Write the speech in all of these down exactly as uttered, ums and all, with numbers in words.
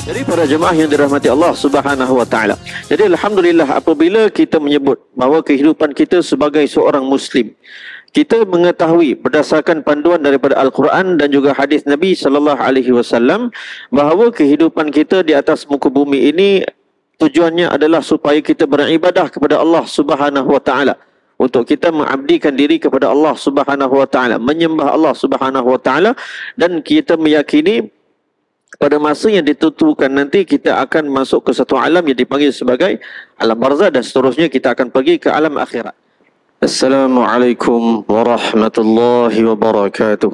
Jadi para jemaah yang dirahmati Allah Subhanahu wa taala. Jadi alhamdulillah apabila kita menyebut bahawa kehidupan kita sebagai seorang muslim, kita mengetahui berdasarkan panduan daripada Al-Quran dan juga hadis Nabi sallallahu alaihi wasallam bahawa kehidupan kita di atas muka bumi ini tujuannya adalah supaya kita beribadah kepada Allah Subhanahu wa taala. Untuk kita mengabdikan diri kepada Allah Subhanahu wa taala, menyembah Allah Subhanahu wa taala, dan kita meyakini pada masa yang ditentukan nanti kita akan masuk ke satu alam yang dipanggil sebagai alam barzah, dan seterusnya kita akan pergi ke alam akhirat. Assalamualaikum warahmatullahi wabarakatuh.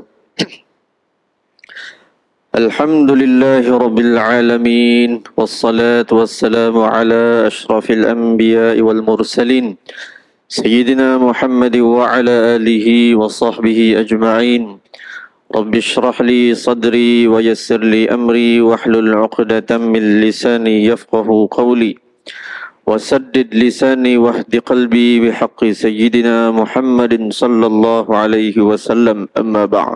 Alhamdulillahi rabbil alamin, wassalatu wassalamu ala ashrafil anbiya'i wal mursalin, Sayyidina Muhammad wa ala alihi wa sahbihi ajma'in. Rabbi shrah li sadri wa yassir li amri wahlul 'uqdatam min lisani yafqahu qawli wa saddid lisani wahdi qalbi bihaqqi sayyidina Muhammadin sallallahu alaihi wasallam, amma ba'd.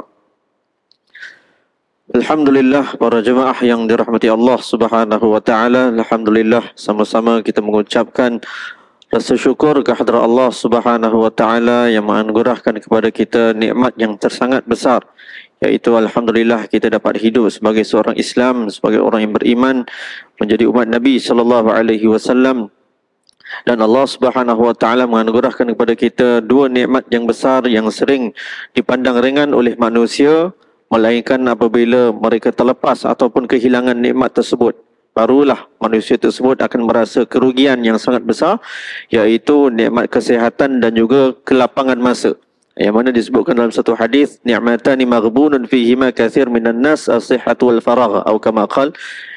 Alhamdulillah para jemaah yang dirahmati Allah Subhanahu wa taala, alhamdulillah sama-sama kita mengucapkan rasa syukur kehadrat Allah Subhanahu wa taala yang menganugerahkan kepada kita nikmat yang tersangat besar, iaitu alhamdulillah kita dapat hidup sebagai seorang Islam, sebagai orang yang beriman, menjadi umat Nabi sallallahu alaihi wasallam. Dan Allah Subhanahu wa taala menganugerahkan kepada kita dua nikmat yang besar yang sering dipandang ringan oleh manusia, melainkan apabila mereka terlepas ataupun kehilangan nikmat tersebut, barulah manusia tersebut akan merasa kerugian yang sangat besar, iaitu nikmat kesihatan dan juga kelapangan masa, yang mana disebutkan dalam satu hadis, ni'matani maghbunun fihima kathir minan nas as-sihhatu wal faragh, atau kama qala.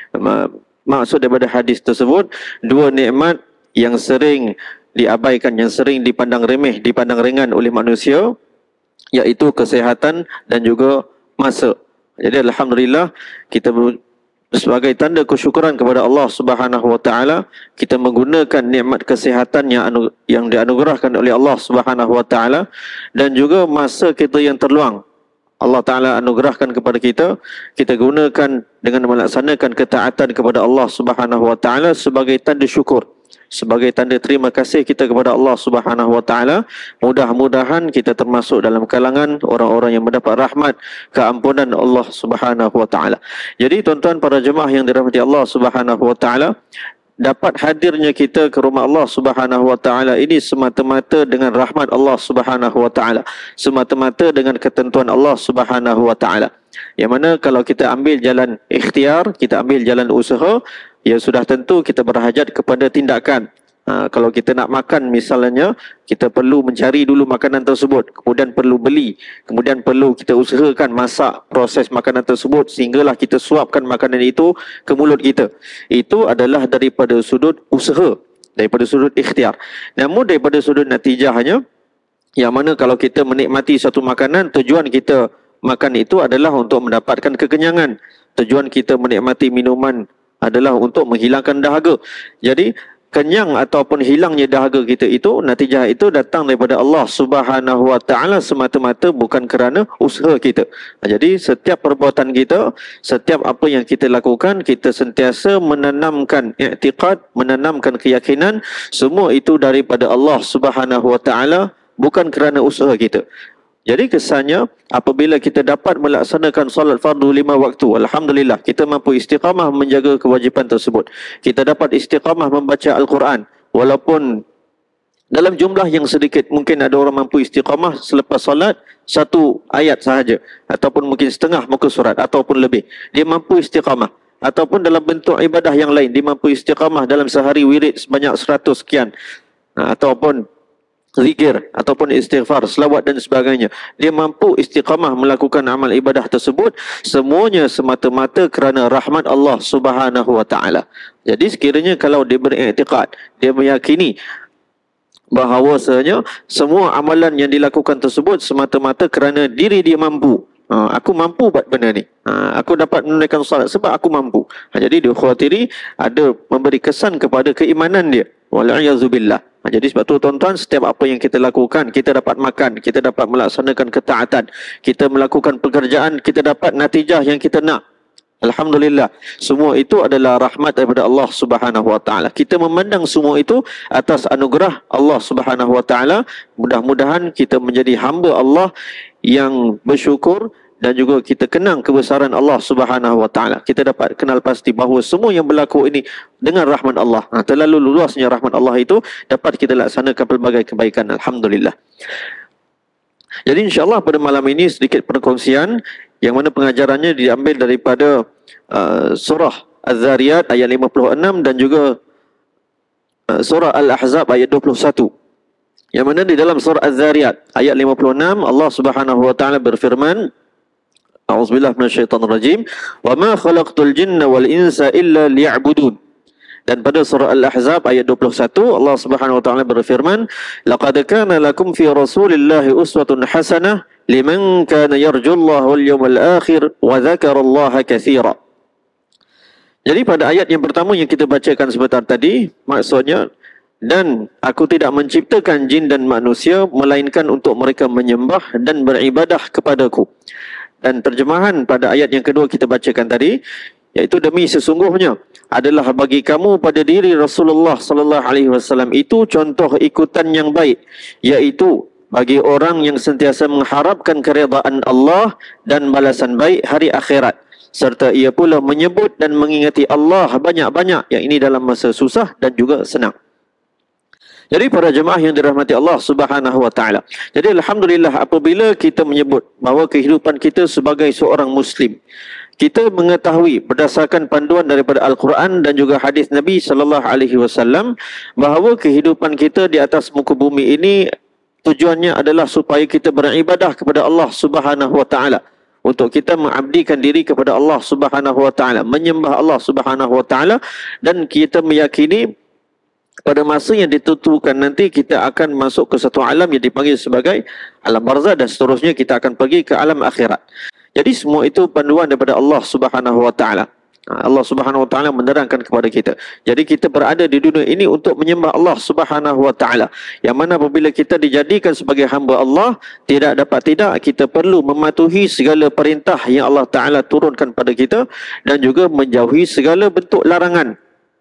Maksud daripada hadis tersebut, dua nikmat yang sering diabaikan, yang sering dipandang remeh, dipandang ringan oleh manusia, iaitu kesihatan dan juga masa. Jadi alhamdulillah kita sebagai tanda kesyukuran kepada Allah Subhanahu wa taala, kita menggunakan nikmat kesihatan yang anu, yang dianugerahkan oleh Allah Subhanahu wa taala, dan juga masa kita yang terluang Allah taala anugerahkan kepada kita, kita gunakan dengan melaksanakan ketaatan kepada Allah Subhanahu wa taala sebagai tanda syukur, sebagai tanda terima kasih kita kepada Allah Subhanahu wa taala. Mudah-mudahan kita termasuk dalam kalangan orang-orang yang mendapat rahmat, keampunan Allah Subhanahu wa taala. Jadi tuan-tuan para jemaah yang dirahmati Allah Subhanahu wa taala, dapat hadirnya kita ke rumah Allah Subhanahu wa taala ini semata-mata dengan rahmat Allah Subhanahu wa taala, semata-mata dengan ketentuan Allah Subhanahu wa taala. Yang mana kalau kita ambil jalan ikhtiar, kita ambil jalan usaha, ya sudah tentu kita berhajat kepada tindakan. Ha, kalau kita nak makan misalnya, kita perlu mencari dulu makanan tersebut, kemudian perlu beli, kemudian perlu kita usahakan masak proses makanan tersebut sehinggalah kita suapkan makanan itu ke mulut kita. Itu adalah daripada sudut usaha, daripada sudut ikhtiar. Namun daripada sudut natijahnya, yang mana kalau kita menikmati satu makanan, tujuan kita makan itu adalah untuk mendapatkan kekenyangan. Tujuan kita menikmati minuman adalah untuk menghilangkan dahaga. Jadi kenyang ataupun hilangnya dahaga kita itu, natijah itu datang daripada Allah Subhanahu wa taala semata-mata, bukan kerana usaha kita. Jadi setiap perbuatan kita, setiap apa yang kita lakukan, kita sentiasa menanamkan i'tiqad, menanamkan keyakinan, semua itu daripada Allah Subhanahu wa taala, bukan kerana usaha kita. Jadi kesannya apabila kita dapat melaksanakan solat fardu lima waktu, alhamdulillah kita mampu istiqamah menjaga kewajipan tersebut. Kita dapat istiqamah membaca Al-Quran, walaupun dalam jumlah yang sedikit. Mungkin ada orang mampu istiqamah selepas solat satu ayat sahaja, ataupun mungkin setengah muka surat, ataupun lebih. Dia mampu istiqamah. Ataupun dalam bentuk ibadah yang lain, dia mampu istiqamah dalam sehari wirid sebanyak seratus sekian, ataupun zikir, ataupun istighfar, selawat dan sebagainya. Dia mampu istiqamah melakukan amal ibadah tersebut, semuanya semata-mata kerana rahmat Allah Subhanahu wa taala. Jadi sekiranya kalau dia beriktikad, dia meyakini bahawasanya semua amalan yang dilakukan tersebut semata-mata kerana diri dia mampu. Ha, aku mampu buat benda ni. Ha, aku dapat menunaikan salat sebab aku mampu. Ha, jadi dia khawatiri ada memberi kesan kepada keimanan dia. Wal'iyazubillah. Ha, jadi sebab tu tuan-tuan, setiap apa yang kita lakukan, kita dapat makan, kita dapat melaksanakan ketaatan, kita melakukan pekerjaan, kita dapat natijah yang kita nak. Alhamdulillah, semua itu adalah rahmat daripada Allah Subhanahu wa taala. Kita memandang semua itu atas anugerah Allah Subhanahu wa taala. Mudah-mudahan kita menjadi hamba Allah yang bersyukur dan juga kita kenang kebesaran Allah Subhanahu wa taala. Kita dapat kenal pasti bahawa semua yang berlaku ini dengan rahmat Allah. Ha, terlalu luasnya rahmat Allah itu dapat kita laksanakan pelbagai kebaikan. Alhamdulillah. Jadi insya-Allah pada malam ini sedikit perkongsian yang mana pengajarannya diambil daripada uh, surah Az-Zariyat ayat lima puluh enam dan juga uh, surah Al-Ahzab ayat dua puluh satu. Yang mana di dalam surah Az-Zariyat ayat lima puluh enam Allah Subhanahu wa taala berfirman, A'udzubillahi minasyaitonir rajim, "Wa ma khalaqtul jinna wal insa illa liya'budun." Dan pada surah Al-Ahzab ayat dua puluh satu Allah Subhanahu wa taala berfirman, "Laqad kana lakum fi Rasulillahi uswatun hasanah liman kana yarjullaha wal yawmal akhir wa dzakarallaha katsira." Jadi pada ayat yang pertama yang kita bacakan sebentar tadi, maksudnya, dan aku tidak menciptakan jin dan manusia melainkan untuk mereka menyembah dan beribadah kepadaku. Dan terjemahan pada ayat yang kedua kita bacakan tadi, iaitu demi sesungguhnya adalah bagi kamu pada diri Rasulullah sallallahu alaihi wasallam itu contoh ikutan yang baik, iaitu bagi orang yang sentiasa mengharapkan keredaan Allah dan balasan baik hari akhirat, serta ia pula menyebut dan mengingati Allah banyak-banyak, yang ini dalam masa susah dan juga senang. Jadi para jemaah yang dirahmati Allah Subhanahu wa taala. Jadi alhamdulillah apabila kita menyebut bahawa kehidupan kita sebagai seorang muslim, kita mengetahui berdasarkan panduan daripada Al-Quran dan juga hadis Nabi sallallahu alaihi wasallam bahawa kehidupan kita di atas muka bumi ini tujuannya adalah supaya kita beribadah kepada Allah Subhanahu wa taala, untuk kita mengabdikan diri kepada Allah Subhanahu wa taala, menyembah Allah Subhanahu wa taala, dan kita meyakini pada masa yang ditentukan nanti kita akan masuk ke satu alam yang dipanggil sebagai alam barzah, dan seterusnya kita akan pergi ke alam akhirat. Jadi semua itu panduan daripada Allah Subhanahu wa taala. Allah Subhanahu wa taala menerangkan kepada kita. Jadi kita berada di dunia ini untuk menyembah Allah Subhanahu wa taala. Yang mana apabila kita dijadikan sebagai hamba Allah, tidak dapat tidak kita perlu mematuhi segala perintah yang Allah taala turunkan pada kita dan juga menjauhi segala bentuk larangan.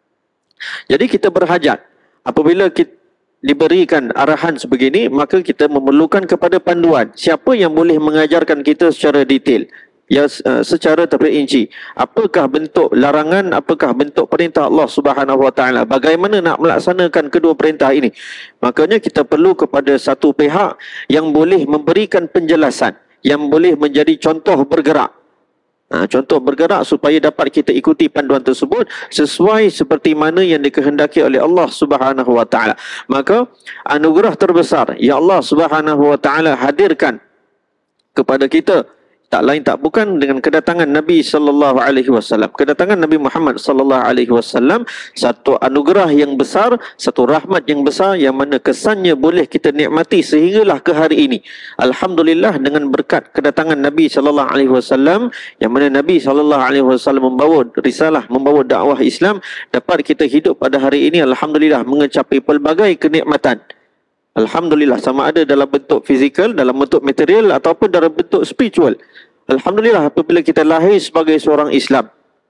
Jadi kita berhajat apabila kita diberikan arahan sebegini, maka kita memerlukan kepada panduan. Siapa yang boleh mengajarkan kita secara detail, ya, uh, secara terperinci, apakah bentuk larangan, apakah bentuk perintah Allah Subhanahu wa taala, bagaimana nak melaksanakan kedua perintah ini. Makanya kita perlu kepada satu pihak yang boleh memberikan penjelasan, yang boleh menjadi contoh bergerak. Ha, contoh bergerak supaya dapat kita ikuti panduan tersebut sesuai seperti mana yang dikehendaki oleh Allah Subhanahu wa taala. Maka anugerah terbesar yang Allah Subhanahu wa taala hadirkan kepada kita tak lain tak bukan dengan kedatangan Nabi sallallahu alaihi wasallam. Kedatangan Nabi Muhammad sallallahu alaihi wasallam satu anugerah yang besar, satu rahmat yang besar yang mana kesannya boleh kita nikmati sehinggalah ke hari ini. Alhamdulillah dengan berkat kedatangan Nabi sallallahu alaihi wasallam, yang mana Nabi sallallahu alaihi wasallam membawa risalah, membawa dakwah Islam, dapat kita hidup pada hari ini alhamdulillah mengecapai pelbagai kenikmatan. Alhamdulillah, sama ada dalam bentuk fizikal, dalam bentuk material ataupun dalam bentuk spiritual. Alhamdulillah apabila kita lahir sebagai seorang Islam.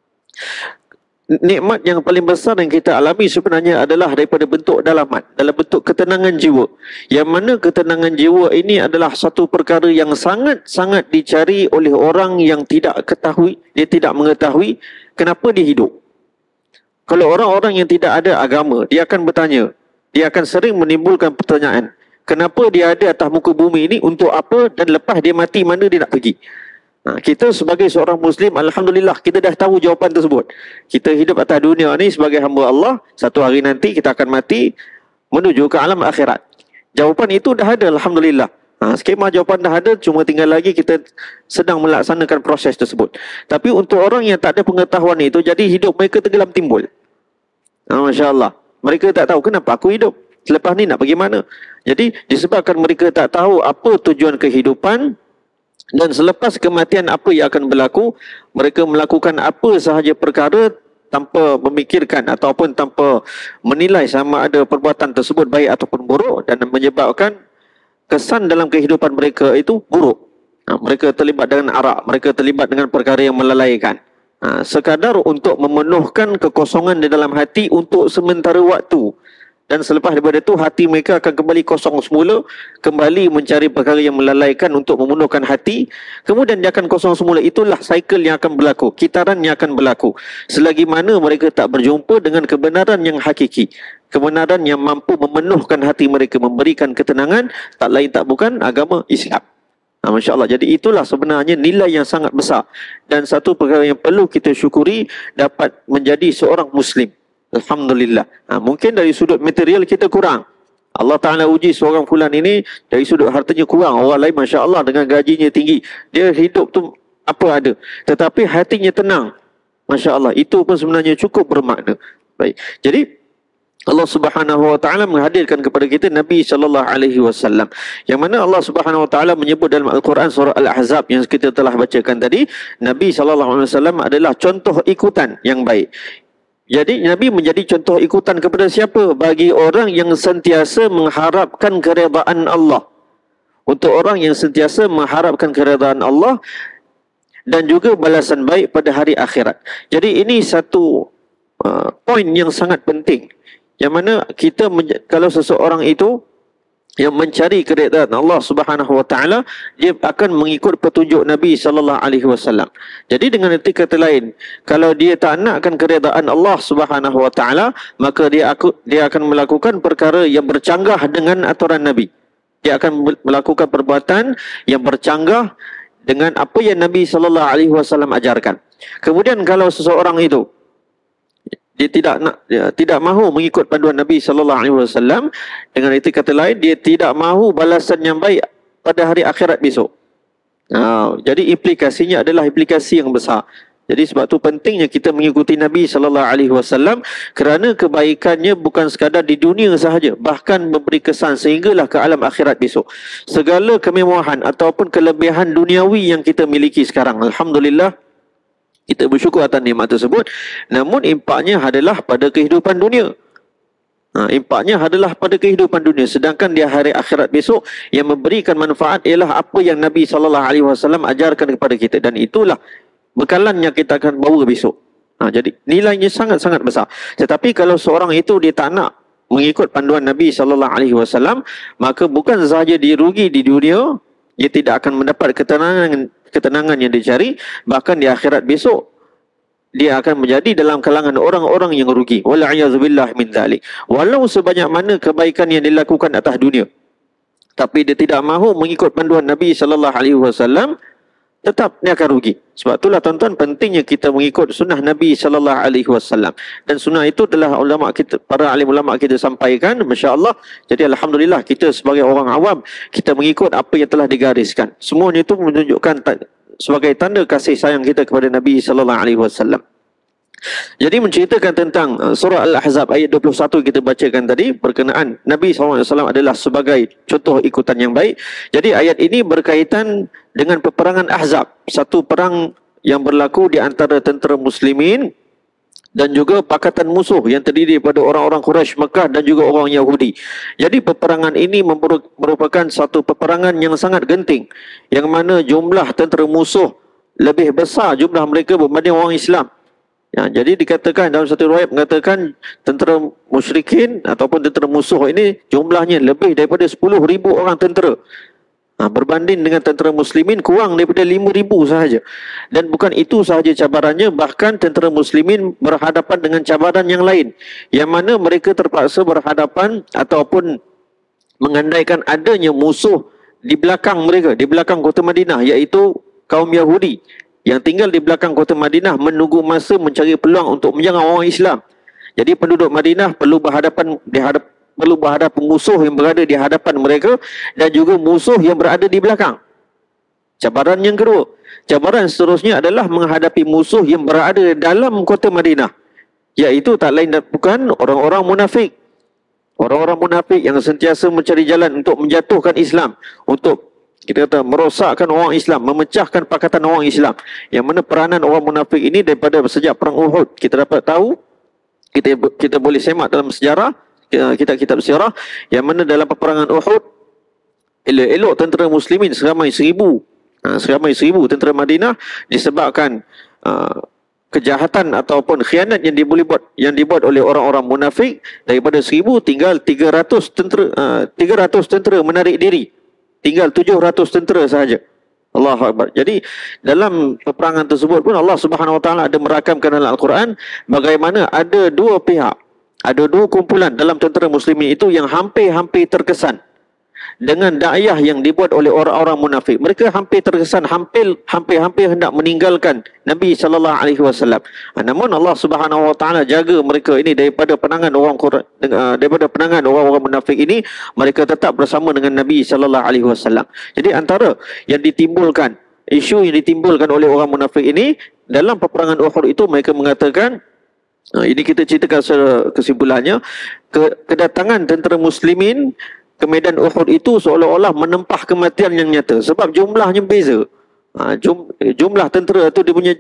Nikmat yang paling besar yang kita alami sebenarnya adalah daripada bentuk dalaman, dalam bentuk ketenangan jiwa. Yang mana ketenangan jiwa ini adalah satu perkara yang sangat-sangat dicari oleh orang yang tidak ketahui, dia tidak mengetahui kenapa dia hidup. Kalau orang-orang yang tidak ada agama, dia akan bertanya, dia akan sering menimbulkan pertanyaan, kenapa dia ada atas muka bumi ini, untuk apa, dan lepas dia mati mana dia nak pergi. Ha, kita sebagai seorang Muslim, alhamdulillah kita dah tahu jawapan tersebut. Kita hidup atas dunia ni sebagai hamba Allah, satu hari nanti kita akan mati menuju ke alam akhirat. Jawapan itu dah ada, alhamdulillah. Ha, skema jawapan dah ada, cuma tinggal lagi kita sedang melaksanakan proses tersebut. Tapi untuk orang yang tak ada pengetahuan itu, jadi hidup mereka tenggelam timbul. Ha, Masya Allah. Mereka tak tahu kenapa aku hidup, selepas ni nak pergi mana. Jadi disebabkan mereka tak tahu apa tujuan kehidupan, dan selepas kematian apa yang akan berlaku, mereka melakukan apa sahaja perkara tanpa memikirkan ataupun tanpa menilai sama ada perbuatan tersebut baik ataupun buruk, dan menyebabkan kesan dalam kehidupan mereka itu buruk. Ha, mereka terlibat dengan arak, mereka terlibat dengan perkara yang melalaikan. Ha, sekadar untuk memenuhkan kekosongan di dalam hati untuk sementara waktu. Dan selepas daripada itu, hati mereka akan kembali kosong semula, kembali mencari perkara yang melalaikan untuk memenuhkan hati. Kemudian dia akan kosong semula. Itulah cycle yang akan berlaku, kitaran yang akan berlaku. Selagi mana mereka tak berjumpa dengan kebenaran yang hakiki, kebenaran yang mampu memenuhkan hati mereka, memberikan ketenangan, tak lain tak bukan agama Islam. Ha, Masya Allah. Jadi itulah sebenarnya nilai yang sangat besar. Dan satu perkara yang perlu kita syukuri, dapat menjadi seorang Muslim. Alhamdulillah. Ha, mungkin dari sudut material kita kurang. Allah Ta'ala uji seorang fulan ini dari sudut hartanya kurang. Orang lain Masya Allah dengan gajinya tinggi. Dia hidup tu apa ada. Tetapi hatinya tenang. Masya Allah. Itu pun sebenarnya cukup bermakna. Baik. Jadi Allah Subhanahu wa taala menghadirkan kepada kita Nabi sallallahu alaihi wasallam, yang mana Allah Subhanahu wa taala menyebut dalam Al-Quran surah Al-Ahzab yang kita telah bacakan tadi, Nabi sallallahu alaihi wasallam adalah contoh ikutan yang baik. Jadi Nabi menjadi contoh ikutan kepada siapa? Bagi orang yang sentiasa mengharapkan keredaan Allah. Untuk orang yang sentiasa mengharapkan keredaan Allah dan juga balasan baik pada hari akhirat. Jadi ini satu uh, poin yang sangat penting. Yang mana kita, kalau seseorang itu yang mencari keredaan Allah Subhanahu wa taala, dia akan mengikut petunjuk Nabi sallallahu alaihi wasallam. Jadi dengan erti kata lain, kalau dia tak nakkan keredaan Allah Subhanahu wa taala, maka dia aku, dia akan melakukan perkara yang bercanggah dengan aturan Nabi. Dia akan melakukan perbuatan yang bercanggah dengan apa yang Nabi sallallahu alaihi wasallam ajarkan. Kemudian kalau seseorang itu dia tidak nak, dia tidak mahu mengikut panduan Nabi sallallahu alaihi wasallam, dengan erti kata lain, dia tidak mahu balasan yang baik pada hari akhirat besok. Ha, jadi implikasinya adalah implikasi yang besar. Jadi sebab tu pentingnya kita mengikuti Nabi sallallahu alaihi wasallam, kerana kebaikannya bukan sekadar di dunia sahaja, bahkan memberi kesan sehinggalah ke alam akhirat besok. Segala kemewahan ataupun kelebihan duniawi yang kita miliki sekarang, alhamdulillah, kita bersyukur atas nikmat tersebut. Namun impaknya adalah pada kehidupan dunia. Ha, impaknya adalah pada kehidupan dunia. Sedangkan di hari akhirat besok, yang memberikan manfaat ialah apa yang Nabi sallallahu alaihi wasallam ajarkan kepada kita. Dan itulah bekalan yang kita akan bawa besok. Ha, jadi nilainya sangat-sangat besar. Tetapi kalau seorang itu dia tak nak mengikut panduan Nabi sallallahu alaihi wasallam, maka bukan sahaja dia rugi di dunia, dia tidak akan mendapat ketenangan ketenangan yang dicari, bahkan di akhirat besok dia akan menjadi dalam kalangan orang-orang yang rugi. Wal'iyadzubillah min dzalik. Walau sebanyak mana kebaikan yang dilakukan atas dunia, tapi dia tidak mahu mengikut panduan Nabi sallallahu alaihi wasallam, tetap dia akan rugi. Sebab itulah tuan-tuan, pentingnya kita mengikut sunnah Nabi sallallahu alaihi wasallam. Dan sunnah itu telah ulama kita, para alim ulama kita sampaikan, masya-Allah. Jadi alhamdulillah, kita sebagai orang awam, kita mengikut apa yang telah digariskan. Semuanya itu menunjukkan sebagai tanda kasih sayang kita kepada Nabi sallallahu alaihi wasallam. Jadi menceritakan tentang uh, surah Al-Ahzab ayat dua puluh satu kita bacakan tadi, berkenaan Nabi sallallahu alaihi wasallam adalah sebagai contoh ikutan yang baik. Jadi ayat ini berkaitan dengan peperangan Ahzab, satu perang yang berlaku di antara tentera muslimin dan juga pakatan musuh yang terdiri daripada orang-orang Quraisy Mekah dan juga orang Yahudi. Jadi peperangan ini merupakan satu peperangan yang sangat genting, yang mana jumlah tentera musuh lebih besar jumlah mereka berbanding orang Islam. Ya, jadi dikatakan dalam satu riwayat mengatakan tentera musyrikin ataupun tentera musuh ini jumlahnya lebih daripada sepuluh ribu orang tentera. Ha, berbanding dengan tentera muslimin kurang daripada lima ribu sahaja. Dan bukan itu sahaja cabarannya, bahkan tentera muslimin berhadapan dengan cabaran yang lain, yang mana mereka terpaksa berhadapan ataupun mengandaikan adanya musuh di belakang mereka, di belakang kota Madinah, iaitu kaum Yahudi yang tinggal di belakang kota Madinah, menunggu masa mencari peluang untuk menyerang orang Islam. Jadi penduduk Madinah perlu berhadapan dihadap perlu berhadapan musuh yang berada di hadapan mereka dan juga musuh yang berada di belakang. Cabaran yang kedua, cabaran seterusnya adalah menghadapi musuh yang berada dalam kota Madinah, iaitu tak lain dan bukan orang-orang munafik. Orang-orang munafik yang sentiasa mencari jalan untuk menjatuhkan Islam, untuk kita kata merosakkan orang Islam, memecahkan pakatan orang Islam. Yang mana peranan orang munafik ini daripada sejak perang Uhud kita dapat tahu, kita kita boleh semak dalam sejarah kitab-kitab sirah, yang mana dalam peperangan Uhud, elok-elok tentera muslimin seramai seribu, ha, seramai seribu tentera Madinah disebabkan uh, kejahatan ataupun khianat yang diboleh buat yang dibuat oleh orang-orang munafik, daripada seribu tinggal tiga ratus tentera uh, tiga ratus tentera menarik diri. Tinggal tujuh ratus tentera sahaja. Allahu Akbar. Jadi dalam peperangan tersebut pun Allah Subhanahu Wa Taala ada merakamkan dalam Al-Quran bagaimana ada dua pihak, ada dua kumpulan dalam tentera muslimin itu yang hampir-hampir terkesan dengan dakwah yang dibuat oleh orang-orang munafik. Mereka hampir terkesan, hampir hampir-hampir hendak meninggalkan Nabi sallallahu alaihi wasallam. Namun Allah Subhanahu Wa Taala jaga mereka ini daripada penangan orang daripada penangan orang-orang munafik ini. Mereka tetap bersama dengan Nabi sallallahu alaihi wasallam. Jadi antara yang ditimbulkan, isu yang ditimbulkan oleh orang munafik ini dalam peperangan Uhud itu, mereka mengatakan, ini kita ceritakan secara kesimpulannya, ke, kedatangan tentera muslimin ke medan Uhud itu seolah-olah menempah kematian yang nyata, sebab jumlahnya beza. Ha, jum, jumlah tentera tu dia punya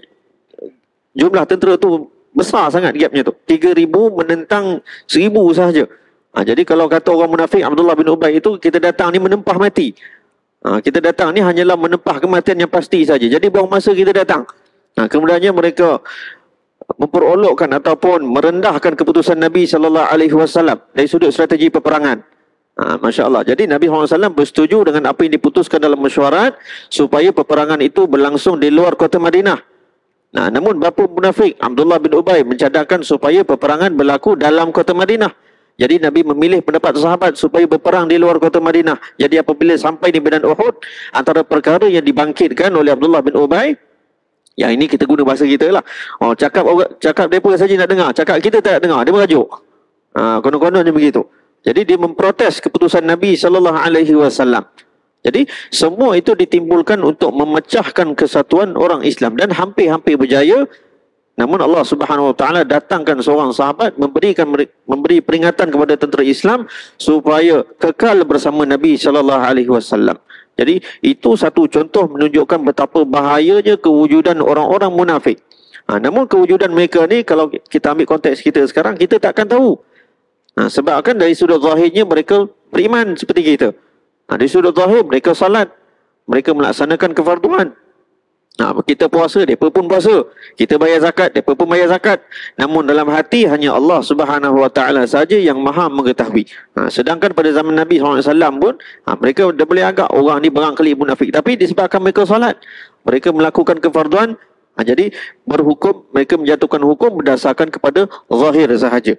jumlah tentera tu besar sangat gapnya tu. tiga ribu menentang seribu sahaja. Ha, jadi kalau kata orang munafik Abdullah bin Ubay itu, kita datang ni menempah mati. Ha, kita datang ni hanyalah menempah kematian yang pasti saja. Jadi buang masa kita datang. Ha, kemudiannya mereka memperolokkan ataupun merendahkan keputusan Nabi sallallahu alaihi wasallam dari sudut strategi peperangan. Ha, Masya Allah. Jadi Nabi sallallahu alaihi wasallam bersetuju dengan apa yang diputuskan dalam mesyuarat supaya peperangan itu berlangsung di luar kota Madinah. Nah, namun bapa munafik Abdullah bin Ubay mencadangkan supaya peperangan berlaku dalam kota Madinah. Jadi Nabi memilih pendapat sahabat supaya berperang di luar kota Madinah. Jadi apabila sampai di medan Uhud, antara perkara yang dibangkitkan oleh Abdullah bin Ubay, yang ini kita guna bahasa kita lah. Oh, cakap cakap mereka saja nak dengar, cakap kita tak dengar, dia merajuk. Ha, konon-kononnya begitu. Jadi dia memprotes keputusan Nabi sallallahu alaihi wasallam. Jadi semua itu ditimbulkan untuk memecahkan kesatuan orang Islam, dan hampir-hampir berjaya. Namun Allah Subhanahu Wa Taala datangkan seorang sahabat memberikan memberi peringatan kepada tentera Islam supaya kekal bersama Nabi sallallahu alaihi wasallam. Jadi itu satu contoh menunjukkan betapa bahayanya kewujudan orang-orang munafik. Ha, namun kewujudan mereka ni, kalau kita ambil konteks kita sekarang, kita takkan tahu. Ha, sebab kan dari sudut zahirnya mereka beriman seperti kita. Ha, dari sudut zahir mereka salat, mereka melaksanakan kefarduan. Ha, kita puasa, mereka pun puasa. Kita bayar zakat, mereka pun bayar zakat. Namun dalam hati hanya Allah Subhanahu Wa Taala saja yang maha mengetahui. Ha, sedangkan pada zaman Nabi sallallahu alaihi wasallam pun, ha, mereka dah boleh agak orang ni barangkali munafik. Tapi disebabkan mereka salat, mereka melakukan kefarduan, ha, jadi berhukum, mereka menjatuhkan hukum berdasarkan kepada zahir sahaja.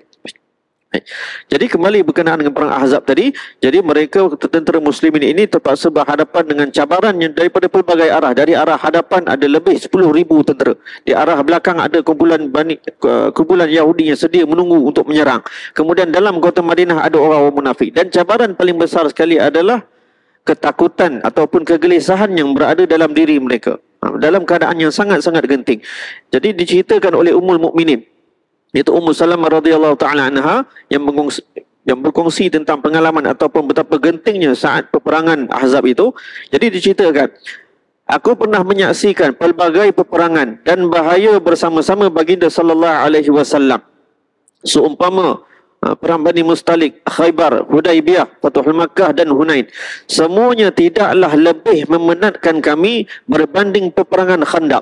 Jadi kembali berkenaan dengan perang Ahzab tadi, jadi mereka tentera muslimin ini terpaksa berhadapan dengan cabaran yang daripada pelbagai arah. Dari arah hadapan ada lebih sepuluh ribu tentera. Di arah belakang ada kumpulan Bani, kumpulan Yahudi yang sedia menunggu untuk menyerang. Kemudian dalam kota Madinah ada orang-orang munafik. Dan cabaran paling besar sekali adalah ketakutan ataupun kegelisahan yang berada dalam diri mereka, dalam keadaan yang sangat-sangat genting. Jadi diceritakan oleh Ummul Mukminin, itu Ummu Salamah radhiyallahu taala anha, yang mengongsi, yang berkongsi tentang pengalaman ataupun betapa gentingnya saat peperangan Ahzab itu. Jadi diceritakan, aku pernah menyaksikan pelbagai peperangan dan bahaya bersama-sama baginda sallallahu alaihi wasallam. Seumpama perang Bani Mustalik, Khaybar, Hudaibiyah, Fathul Makkah dan Hunain. Semuanya tidaklah lebih memenatkan kami berbanding peperangan Khandaq.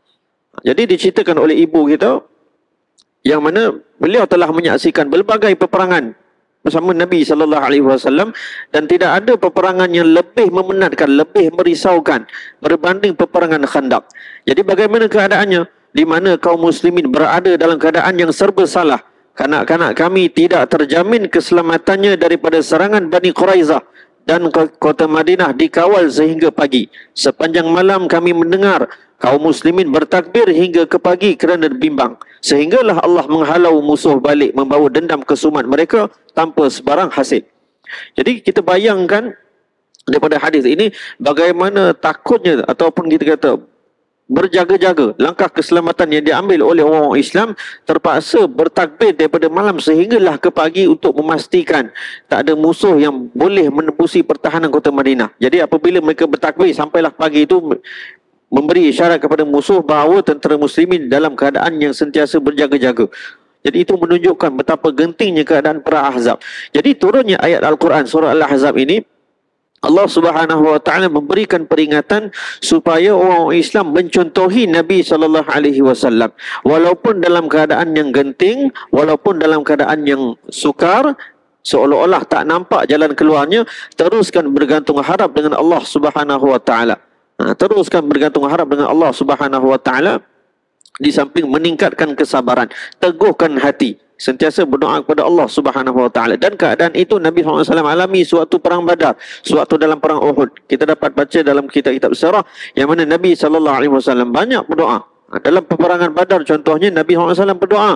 Jadi diceritakan oleh ibu kita, yang mana beliau telah menyaksikan berbagai peperangan bersama Nabi sallallahu alaihi wasallam, dan tidak ada peperangan yang lebih memenatkan, lebih merisaukan berbanding peperangan Khandaq. Jadi bagaimana keadaannya? Di mana kaum muslimin berada dalam keadaan yang serba salah. Kanak-kanak kami tidak terjamin keselamatannya daripada serangan Bani Quraizah, dan kota Madinah dikawal sehingga pagi. Sepanjang malam kami mendengar kaum muslimin bertakbir hingga ke pagi kerana bimbang. Sehinggalah Allah menghalau musuh balik, membawa dendam kesumat mereka tanpa sebarang hasil. Jadi kita bayangkan daripada hadis ini bagaimana takutnya ataupun kita kata berjaga-jaga, langkah keselamatan yang diambil oleh orang Islam, terpaksa bertakbir daripada malam sehinggalah ke pagi untuk memastikan tak ada musuh yang boleh menembusi pertahanan kota Madinah. Jadi apabila mereka bertakbir sampailah pagi itu, memberi isyarat kepada musuh bahawa tentera muslimin dalam keadaan yang sentiasa berjaga-jaga. Jadi itu menunjukkan betapa gentingnya keadaan perang Ahzab. Jadi turunnya ayat Al-Quran surah Al-Ahzab ini Allah Subhanahu Wa Taala memberikan peringatan supaya orang Islam mencontohi Nabi Sallallahu Alaihi Wasallam walaupun dalam keadaan yang genting, walaupun dalam keadaan yang sukar, seolah-olah tak nampak jalan keluarnya, teruskan bergantung harap dengan Allah Subhanahu Wa Taala. Ha, teruskan bergantung harap dengan Allah Subhanahu Wa Taala, di samping meningkatkan kesabaran, teguhkan hati, sentiasa berdoa kepada Allah Subhanahu Wa Taala. Dan keadaan itu Nabi sallallahu alaihi wasallam alami suatu perang Badar, suatu dalam perang Uhud. Kita dapat baca dalam kitab-kitab sejarah yang mana Nabi sallallahu alaihi wasallam banyak berdoa. Dalam peperangan Badar contohnya, Nabi sallallahu alaihi wasallam berdoa.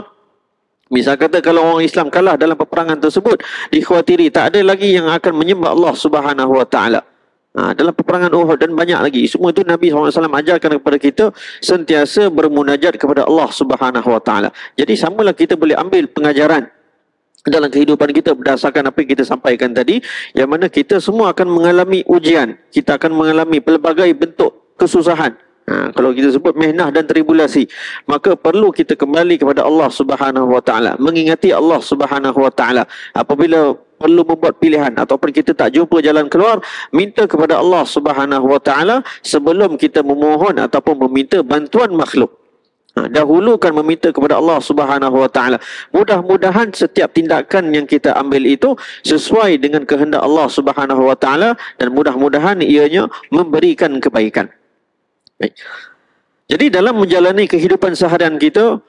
Misal kata kalau orang Islam kalah dalam peperangan tersebut, dikhawatiri tak ada lagi yang akan menyembah Allah Subhanahu Wa Taala. Ha, dalam peperangan Uhud dan banyak lagi. Semua itu Nabi sallallahu alaihi wasallam ajarkan kepada kita sentiasa bermunajat kepada Allah Subhanahu Wa Taala. Jadi samalah kita boleh ambil pengajaran dalam kehidupan kita berdasarkan apa yang kita sampaikan tadi, yang mana kita semua akan mengalami ujian, kita akan mengalami pelbagai bentuk kesusahan. Ha, kalau kita sebut mehnah dan tribulasi, maka perlu kita kembali kepada Allah Subhanahu Wa Taala, mengingati Allah Subhanahu Wa Taala. Apabila perlu membuat pilihan ataupun kita tak jumpa jalan keluar, minta kepada Allah Subhanahu Wa Taala sebelum kita memohon ataupun meminta bantuan makhluk. Ha, dahulukan meminta kepada Allah Subhanahu Wa Taala. Mudah-mudahan setiap tindakan yang kita ambil itu sesuai dengan kehendak Allah Subhanahu Wa Taala, dan mudah-mudahan ianya memberikan kebaikan. Baik. Jadi dalam menjalani kehidupan seharian kita,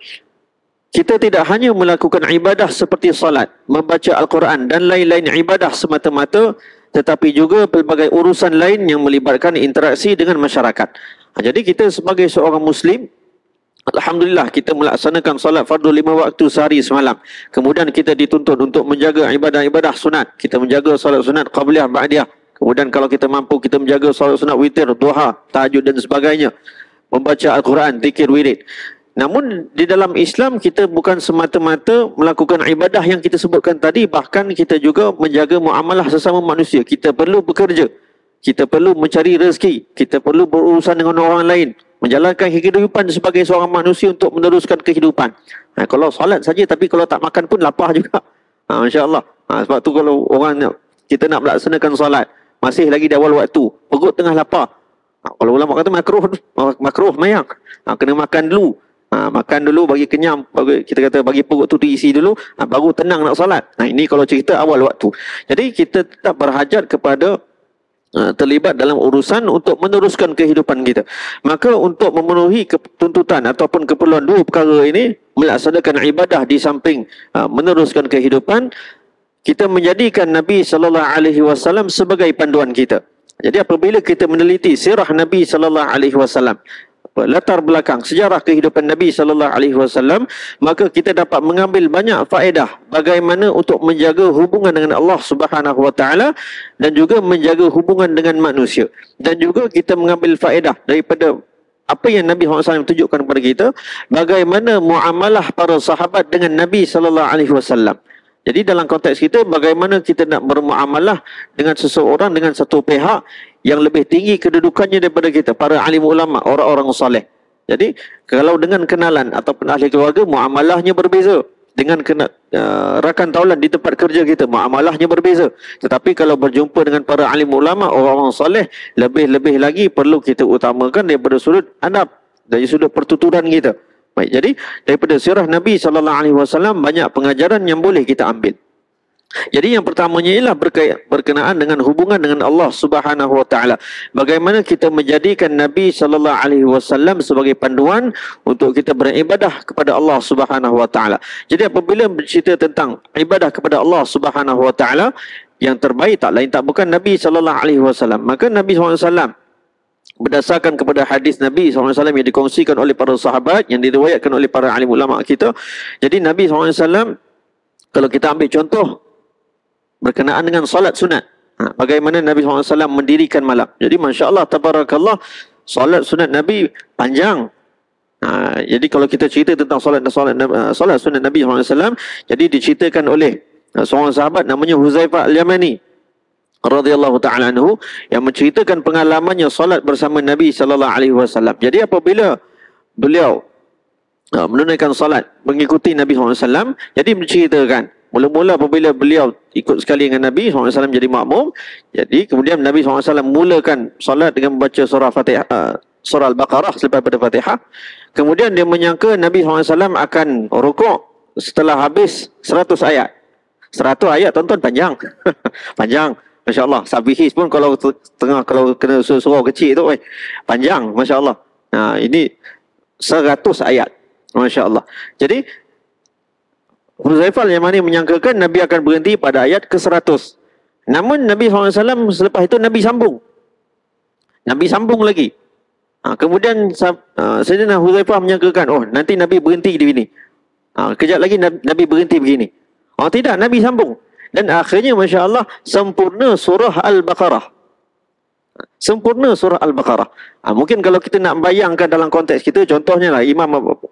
kita tidak hanya melakukan ibadah seperti salat, membaca Al-Quran dan lain-lain ibadah semata-mata, tetapi juga pelbagai urusan lain yang melibatkan interaksi dengan masyarakat. Jadi kita sebagai seorang Muslim, alhamdulillah kita melaksanakan salat fardu lima waktu sehari semalam. Kemudian kita dituntut untuk menjaga ibadah-ibadah sunat. Kita menjaga salat sunat qabliyah, ba'diyah. Kemudian kalau kita mampu, kita menjaga salat sunat witir, duha, tahajud dan sebagainya. Membaca Al-Quran, zikir, wirid. Namun di dalam Islam kita bukan semata-mata melakukan ibadah yang kita sebutkan tadi, bahkan kita juga menjaga muamalah sesama manusia. Kita perlu bekerja, kita perlu mencari rezeki, kita perlu berurusan dengan orang lain, menjalankan kehidupan sebagai seorang manusia untuk meneruskan kehidupan. Ha, kalau solat saja, tapi kalau tak makan pun lapar juga. Ha, Masya Allah. Ha, sebab tu kalau orang kita nak melaksanakan solat, masih lagi di awal waktu, perut tengah lapar. Ha, kalau ulama kata makruh, makruh mayang. Ha, kena makan dulu. Ha, makan dulu bagi kenyang, bagi, kita kata bagi perut tu diisi dulu, ha, baru tenang nak solat. Nah, ini kalau cerita awal waktu. Jadi kita tetap berhajat kepada uh, terlibat dalam urusan untuk meneruskan kehidupan kita. Maka untuk memenuhi tuntutan ataupun keperluan dua perkara ini, melaksanakan ibadah di samping uh, meneruskan kehidupan, kita menjadikan Nabi sallallahu alaihi wasallam sebagai panduan kita. Jadi apabila kita meneliti sirah Nabi sallallahu alaihi wasallam, latar belakang sejarah kehidupan Nabi sallallahu alaihi wasallam, maka kita dapat mengambil banyak faedah bagaimana untuk menjaga hubungan dengan Allah Subhanahu Wa Taala dan juga menjaga hubungan dengan manusia. Dan juga kita mengambil faedah daripada apa yang Nabi sallallahu alaihi wasallam tunjukkan kepada kita, bagaimana muamalah para sahabat dengan Nabi sallallahu alaihi wasallam. Jadi dalam konteks kita, bagaimana kita nak bermuamalah dengan seseorang, dengan satu pihak yang lebih tinggi kedudukannya daripada kita, para alim ulama, orang-orang saleh. Jadi kalau dengan kenalan ataupun ahli keluarga, muamalahnya berbeza. Dengan kena, uh, rakan taulan di tempat kerja kita, muamalahnya berbeza. Tetapi kalau berjumpa dengan para alim ulama, orang-orang saleh, lebih-lebih lagi perlu kita utamakan daripada sudut adab, dari sudut pertuturan kita. Baik, jadi daripada sirah Nabi sallallahu alaihi wasallam banyak pengajaran yang boleh kita ambil. Jadi yang pertamanya ialah berkenaan dengan hubungan dengan Allah Subhanahu Wa Taala. Bagaimana kita menjadikan Nabi sallallahu alaihi wasallam sebagai panduan untuk kita beribadah kepada Allah Subhanahu Wa Taala. Jadi apabila bercerita tentang ibadah kepada Allah Subhanahu Wa Taala, yang terbaik tak lain tak bukan Nabi sallallahu alaihi wasallam. Maka Nabi sallallahu alaihi wasallam, berdasarkan kepada hadis Nabi sallallahu alaihi wasallam yang dikongsikan oleh para sahabat, yang diriwayatkan oleh para alim ulama kita. Jadi Nabi sallallahu alaihi wasallam, kalau kita ambil contoh berkenaan dengan solat sunat, ha, bagaimana Nabi sallallahu alaihi wasallam mendirikan malam. Jadi Masya Allah, tabarakallah, solat sunat Nabi panjang. Ha, jadi kalau kita cerita tentang solat solat, solat sunat Nabi sallallahu alaihi wasallam, jadi diceritakan oleh seorang sahabat namanya Huzaifah Al-Yamani radhiyallahu ta'ala anhu, yang menceritakan pengalamannya solat bersama Nabi sallallahu alaihi wasallam. Jadi apabila beliau uh, menunaikan solat mengikuti Nabi sallallahu alaihi wasallam, jadi menceritakan Mula-mula apabila beliau ikut sekali dengan Nabi sallallahu alaihi wasallam jadi makmum, jadi kemudian Nabi sallallahu alaihi wasallam mulakan solat dengan membaca surah Fatihah, uh, surah Al-Baqarah selepas pada Fatihah. Kemudian dia menyangka Nabi sallallahu alaihi wasallam akan rukuk setelah habis seratus ayat. seratus ayat tuan-tuan panjang. Panjang. Masya Allah. Sabihis pun kalau tengah, kalau kena surau kecil tu, eh, panjang. Masya Allah. Nah, ini seratus ayat. Masya Allah. Jadi, Huzaifah Al-Yamani menyangkakan Nabi akan berhenti pada ayat ke seratus. Namun Nabi sallallahu alaihi wasallam selepas itu Nabi sambung. Nabi sambung lagi. Ha, kemudian uh, Sayyidina Huzaifah menyangkakan, oh nanti Nabi berhenti di sini. Ha, kejap lagi Nabi, Nabi berhenti begini. Oh tidak, Nabi sambung. Dan akhirnya Masya Allah sempurna surah Al-Baqarah. Sempurna surah Al-Baqarah. Ha, mungkin kalau kita nak bayangkan dalam konteks kita, contohnya lah imam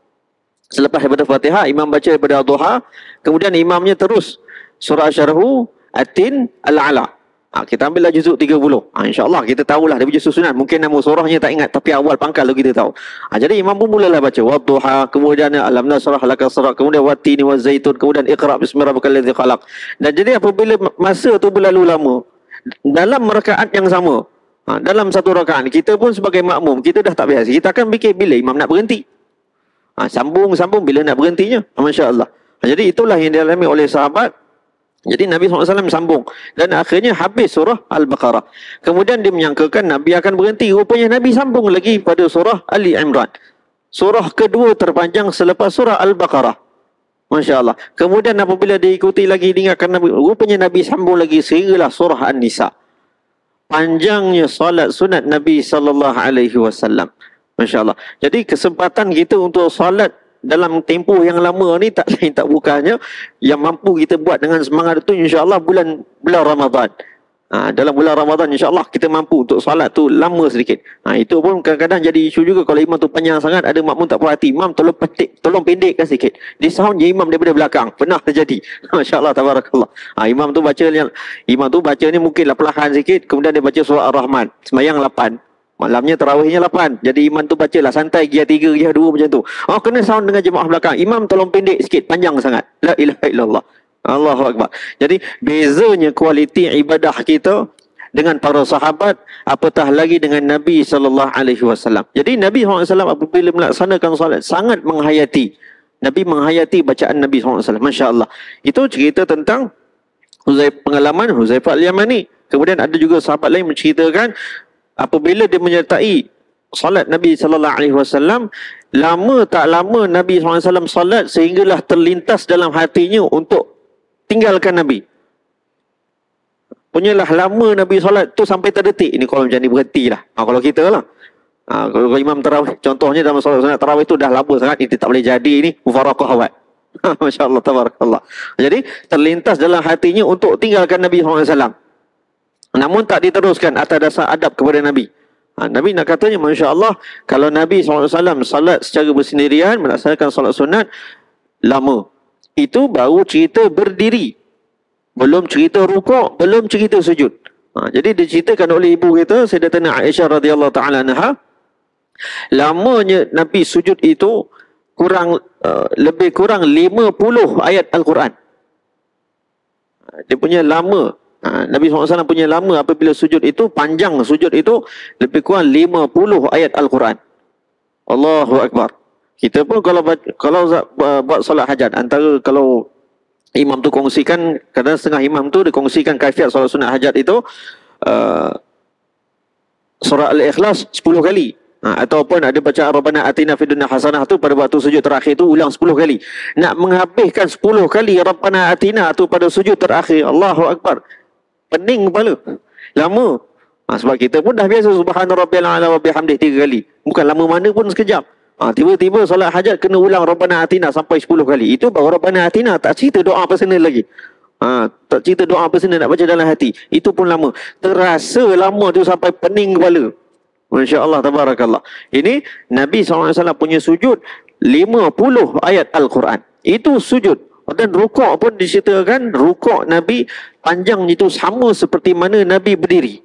selepas daripada Fatihah, imam baca daripada Ad-Duha, kemudian imamnya terus surah Syarhu, At-Tin, Al-Ala. Ha, kita ambillah juzuk tiga puluh. Ha, InsyaAllah kita tahulah dia punya susunan. Mungkin nama surahnya tak ingat, tapi awal pangkal tu kita tahu. Ha, jadi imam pun mulalah baca Wad-Duha, kemudian Alam Nasrah Laka Sadrak, kemudian Wat-Tini Waz-Zaitun, kemudian Iqra' Bismi Rabbikal Ladzi Khalaq. Dan jadi apabila masa tu berlalu lama, dalam rakaat yang sama, ha, dalam satu rakaat, kita pun sebagai makmum, kita dah tak biasa. Kita akan fikir bila imam nak berhenti. Ha, sambung-sambung bila nak berhentinya. Ha, Masya Allah. Ha, jadi itulah yang dialami oleh sahabat. Jadi Nabi sallallahu alaihi wasallam sambung. Dan akhirnya habis surah Al-Baqarah. Kemudian dia menyangkakan Nabi akan berhenti. Rupanya Nabi sambung lagi pada surah Ali Imran. Surah kedua terpanjang selepas surah Al-Baqarah. Masya Allah. Kemudian apabila diikuti lagi, diingatkan Nabi, rupanya Nabi sambung lagi sehinggalah surah An-Nisa. Panjangnya solat sunat Nabi sallallahu alaihi wasallam. Masya Allah. Jadi kesempatan kita untuk solat dalam tempoh yang lama ni tak lain tak bukannya yang mampu kita buat dengan semangat itu insya-Allah bulan bulan Ramadan. Ha, dalam bulan Ramadan insya-Allah kita mampu untuk solat tu lama sedikit. Ha, itu pun kadang-kadang jadi isu juga kalau imam tu panjang sangat, ada makmum tak puas hati. Imam tolong pendek, tolong pendekkan sikit. Di sound je imam daripada belakang. Pernah terjadi. Masya-Allah tabarakallah. Ha, imam tu baca yang imam tu baca ni mungkinlah perlahan sikit, kemudian dia baca surah Ar-Rahman. Sembahyang lapan. Malamnya tarawihnya lapan. Jadi imam tu bacalah santai gia tiga, gia dua macam tu. Oh kena sound dengan jemaah belakang. Imam tolong pendek sikit, panjang sangat. La ilaha illallah. Allahu akbar. Jadi bezanya kualiti ibadah kita dengan para sahabat, apatah lagi dengan Nabi sallallahu alaihi wasallam. Jadi Nabi sallallahu alaihi wasallam apabila melaksanakan solat sangat menghayati. Nabi menghayati bacaan Nabi sallallahu alaihi wasallam. Masya-Allah. Itu cerita tentang Huzaifah, pengalaman Huzaifah Al-Yamani. Kemudian ada juga sahabat lain menceritakan apabila dia menyertai solat Nabi sallallahu alaihi wasallam, lama tak lama Nabi sallallahu alaihi wasallam solat sehinggalah terlintas dalam hatinya untuk tinggalkan Nabi. Punyalah lama Nabi solat tu sampai terdetik. Ini kalau macam ni berhentilah. Ha, kalau kita lah. Ha, kalau, kalau imam tarawih, contohnya dalam solat sunat tarawih tu dah lama sangat, ini tak boleh jadi ini mufaraqah awal. Masya Allah, tabarakallah. Jadi terlintas dalam hatinya untuk tinggalkan Nabi sallallahu alaihi wasallam. Namun tak diteruskan atas dasar adab kepada Nabi. Ha, Nabi nak katanya, Masya Allah, kalau Nabi sallallahu alaihi wasallam salat secara bersendirian, melaksanakan salat sunat, lama. Itu baru cerita berdiri. Belum cerita rukuk, belum cerita sujud. Ha, jadi diceritakan oleh ibu kita, Sayyidatina Aisyah radhiyallahu ta'ala anha, lamanya Nabi sujud itu kurang uh, lebih kurang lima puluh ayat Al-Quran. Dia punya lama. Ha, Nabi sallallahu alaihi wasallam punya lama apabila sujud itu, panjang sujud itu lebih kurang lima puluh ayat Al-Quran. Allahu Akbar. Kita pun kalau kalau buat solat hajat, antara kalau imam tu kongsikan, kadang setengah imam tu dia kongsikan kaifiat solat sunat hajat itu uh, surah Al-Ikhlas sepuluh kali. Ha, ataupun ada bacaan Rabbana Atina Fid Dunya Hasanah tu pada waktu sujud terakhir tu ulang sepuluh kali. Nak menghabiskan sepuluh kali Rabbana Atina tu pada sujud terakhir, Allahu Akbar. Pening kepala. Lama. Ha, sebab kita pun dah biasa Subhana Rabbiyal A'la wa bihamdihi tiga kali. Bukan lama mana pun sekejap. Ha, tiba-tiba solat hajat kena ulang Rabbana Atina sampai sepuluh kali. Itu baru Rabbana Atina, tak cerita doa personal lagi. Ha, tak cerita doa personal nak baca dalam hati. Itu pun lama. Terasa lama tu sampai pening kepala. Masya Allah, tabarakallah. Ini Nabi sallallahu alaihi wasallam punya sujud lima puluh ayat Al-Quran. Itu sujud. Dan rukuk pun diceritakan, rukuk Nabi panjang itu sama seperti mana Nabi berdiri.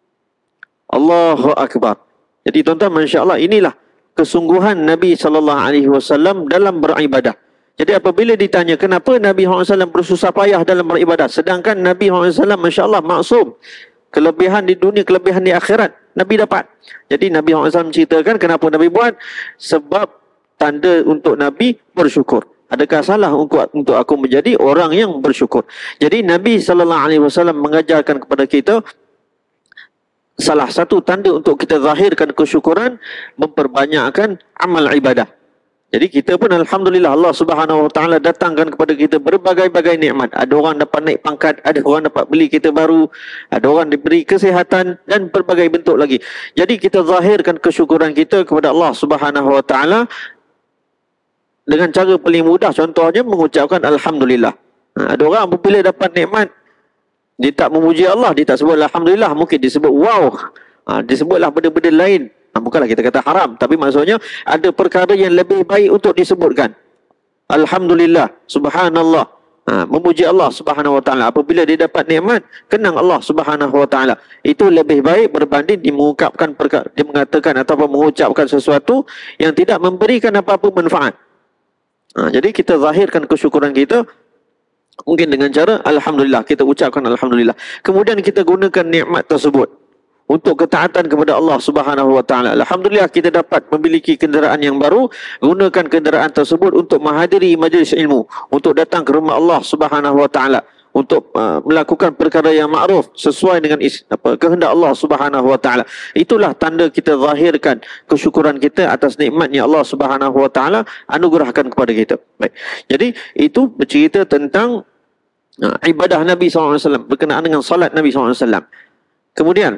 Allahu Akbar. Jadi tuan-tuan, Masya Allah, inilah kesungguhan Nabi sallallahu alaihi wasallam dalam beribadah. Jadi apabila ditanya kenapa Nabi Muhammad sallallahu alaihi wasallam bersusah payah dalam beribadah, sedangkan Nabi Muhammad sallallahu alaihi wasallam masya-Allah maksum, kelebihan di dunia, kelebihan di akhirat Nabi dapat. Jadi Nabi Muhammad sallallahu alaihi wasallam ceritakan kenapa Nabi buat, sebab tanda untuk Nabi bersyukur. Adakah salah untuk untuk aku menjadi orang yang bersyukur? Jadi Nabi sallallahu alaihi wasallam mengajarkan kepada kita salah satu tanda untuk kita zahirkan kesyukuran, memperbanyakkan amal ibadah. Jadi kita pun alhamdulillah Allah Subhanahu wa taala datangkan kepada kita berbagai-bagai nikmat. Ada orang dapat naik pangkat, ada orang dapat beli kereta baru, ada orang diberi kesihatan dan berbagai bentuk lagi. Jadi kita zahirkan kesyukuran kita kepada Allah Subhanahu wa taala dengan cara paling mudah, contohnya mengucapkan alhamdulillah. Ha, ada orang apabila dapat nikmat, dia tak memuji Allah, dia tak sebut alhamdulillah, mungkin disebut wow. Ha, disebutlah benda-benda lain. Ha, bukanlah kita kata haram, tapi maksudnya ada perkara yang lebih baik untuk disebutkan. Alhamdulillah, subhanallah. Ha, memuji Allah Subhanahu wa taala. Apabila dia dapat nikmat, kenang Allah Subhanahu wa taala. Itu lebih baik berbanding dia mengungkapkan perkara, dia mengatakan ataupun mengucapkan sesuatu yang tidak memberikan apa-apa manfaat. Ha, jadi kita zahirkan kesyukuran kita mungkin dengan cara alhamdulillah, kita ucapkan alhamdulillah. Kemudian kita gunakan nikmat tersebut untuk ketaatan kepada Allah Subhanahu wa taala. Alhamdulillah kita dapat memiliki kenderaan yang baru, gunakan kenderaan tersebut untuk menghadiri majlis ilmu, untuk datang ke rumah Allah Subhanahu wa taala, untuk uh, melakukan perkara yang ma'ruf sesuai dengan is, apa, kehendak Allah Subhanahu wa taala. Itulah tanda kita zahirkan kesyukuran kita atas nikmatnya Allah Subhanahu wa taala anugerahkan kepada kita. Baik. Jadi itu bercerita tentang uh, ibadah Nabi sallallahu alaihi wasallam berkenaan dengan salat Nabi sallallahu alaihi wasallam. Kemudian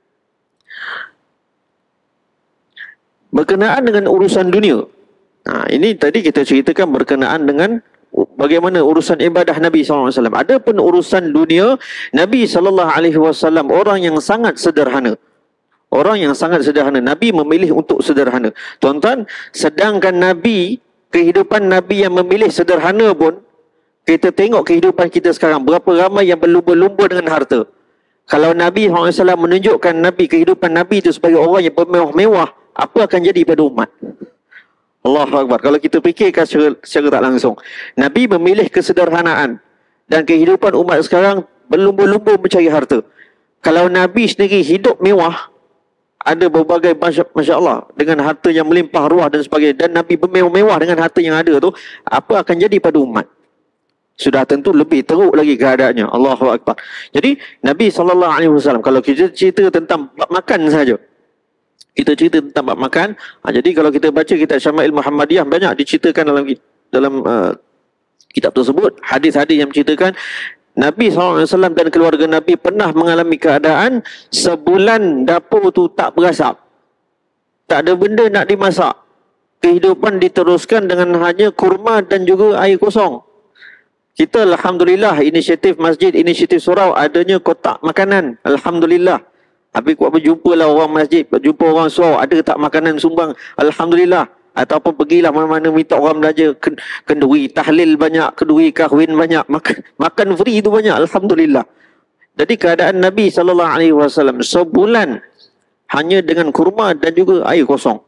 berkenaan dengan urusan dunia. Nah, ini tadi kita ceritakan berkenaan dengan bagaimana urusan ibadah Nabi sallallahu alaihi wasallam. Adapun urusan dunia, Nabi sallallahu alaihi wasallam orang yang sangat sederhana. Orang yang sangat sederhana. Nabi memilih untuk sederhana. Tuan-tuan, sedangkan Nabi, kehidupan Nabi yang memilih sederhana pun, kita tengok kehidupan kita sekarang, berapa ramai yang berlumba-lumba dengan harta. Kalau Nabi sallallahu alaihi wasallam menunjukkan Nabi, kehidupan Nabi itu sebagai orang yang bermewah-mewah, apa akan jadi pada umat? Allahu Akbar. Kalau kita fikirkan secara, secara tak langsung, Nabi memilih kesederhanaan dan kehidupan umat sekarang berlumba-lumba mencari harta. Kalau Nabi sendiri hidup mewah, ada berbagai masya, masya Allah dengan harta yang melimpah ruah dan sebagainya, dan Nabi bermewah-mewah dengan harta yang ada tu, apa akan jadi pada umat? Sudah tentu lebih teruk lagi keadaannya. Allahu Akbar. Jadi Nabi sallallahu alaihi wasallam, kalau kita cerita tentang makan saja, kita cerita tentang bab makan. Ha, jadi kalau kita baca kitab Syama'il Muhammadiyah, banyak diceritakan dalam dalam uh, kitab tersebut, hadis-hadis yang menceritakan Nabi sallallahu alaihi wasallam dan keluarga Nabi pernah mengalami keadaan sebulan dapur tu tak berasap. Tak ada benda nak dimasak. Kehidupan diteruskan dengan hanya kurma dan juga air kosong. Kita alhamdulillah, inisiatif masjid, inisiatif surau adanya kotak makanan. Alhamdulillah. Habis kuat berjumpa lah orang masjid, berjumpa orang surau, ada tak makanan sumbang, alhamdulillah. Ataupun pergilah mana-mana minta orang belajar, kenduri tahlil banyak, kenduri kahwin banyak, makan, makan free itu banyak, alhamdulillah. Jadi keadaan Nabi sallallahu alaihi wasallam sebulan hanya dengan kurma dan juga air kosong.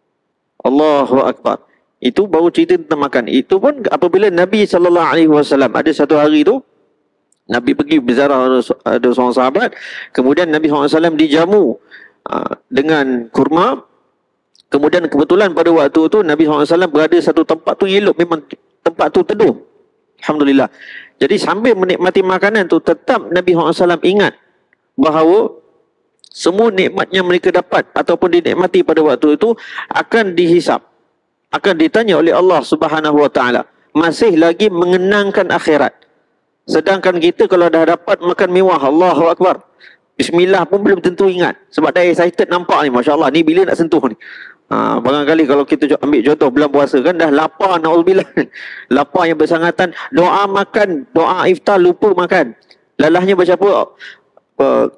Allahu Akbar. Itu baru cerita tentang makan. Itu pun apabila Nabi sallallahu alaihi wasallam ada satu hari tu Nabi pergi berziarah ada seorang sahabat, kemudian Nabi sallallahu alaihi wasallam dijamu uh, dengan kurma. Kemudian kebetulan pada waktu tu Nabi sallallahu alaihi wasallam berada satu tempat tu elok, memang tempat tu teduh. Alhamdulillah. Jadi sambil menikmati makanan tu, tetap Nabi sallallahu alaihi wasallam ingat bahawa semua nikmat yang mereka dapat ataupun dinikmati pada waktu itu akan dihisap, akan ditanya oleh Allah Subhanahu wa taala. Masih lagi mengenangkan akhirat. Sedangkan kita kalau dah dapat makan mewah, Allahu Akbar, Bismillah pun belum tentu ingat. Sebab dah excited nampak ni, Masya Allah, ni bila nak sentuh ni. Ha, barangkali kalau kita ambil contoh bulan puasa kan, dah lapar, na'udzubillah. Lapar yang bersangatan, doa makan, doa iftar lupa makan. Lalahnya baca apa? Uh,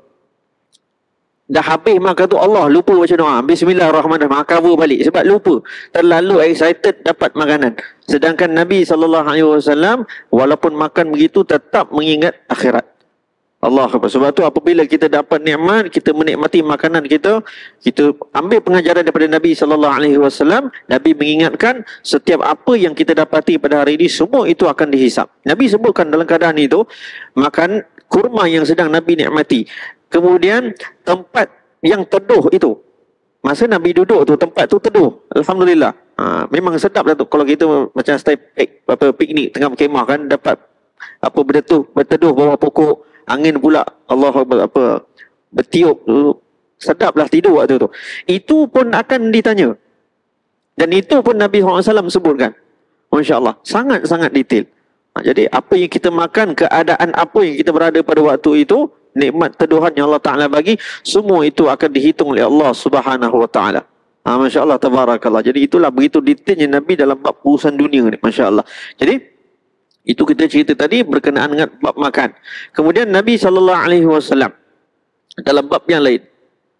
dah habis makan tu Allah lupa baca doa. Bismillahirrahmanirrahim. Cover balik sebab lupa. Terlalu excited dapat makanan. Sedangkan Nabi sallallahu alaihi wasallam walaupun makan begitu tetap mengingat akhirat. Allah Akbar. Sebab tu apabila kita dapat nikmat, kita menikmati makanan kita, kita ambil pengajaran daripada Nabi sallallahu alaihi wasallam. Nabi mengingatkan setiap apa yang kita dapati pada hari ini, semua itu akan dihisap. Nabi sebutkan dalam keadaan itu, makan kurma yang sedang Nabi nikmati. Kemudian tempat yang teduh itu, masa Nabi duduk tu, tempat tu teduh. Alhamdulillah. Ha, memang sedap lah tu. Kalau kita macam stay pik, apa, piknik tengah berkemah kan, dapat apa benda tu, berteduh bawah pokok, angin pula Allah apa bertiup, sedaplah tidur waktu tu. Itu pun akan ditanya. Dan itu pun Nabi sallallahu alaihi wasallam sebutkan. Masya-Allah, sangat-sangat detail. Ha, jadi apa yang kita makan, keadaan apa yang kita berada pada waktu itu, nikmat teduhan yang Allah Taala bagi, semua itu akan dihitung oleh Allah Subhanahu wa taala. Ha, masya-Allah, tabarakallah. Jadi itulah begitu detailnya Nabi dalam bab urusan dunia ni, masya-Allah. Jadi itu kita cerita tadi berkenaan dengan bab makan. Kemudian Nabi sallallahu alaihi wasallam dalam bab yang lain,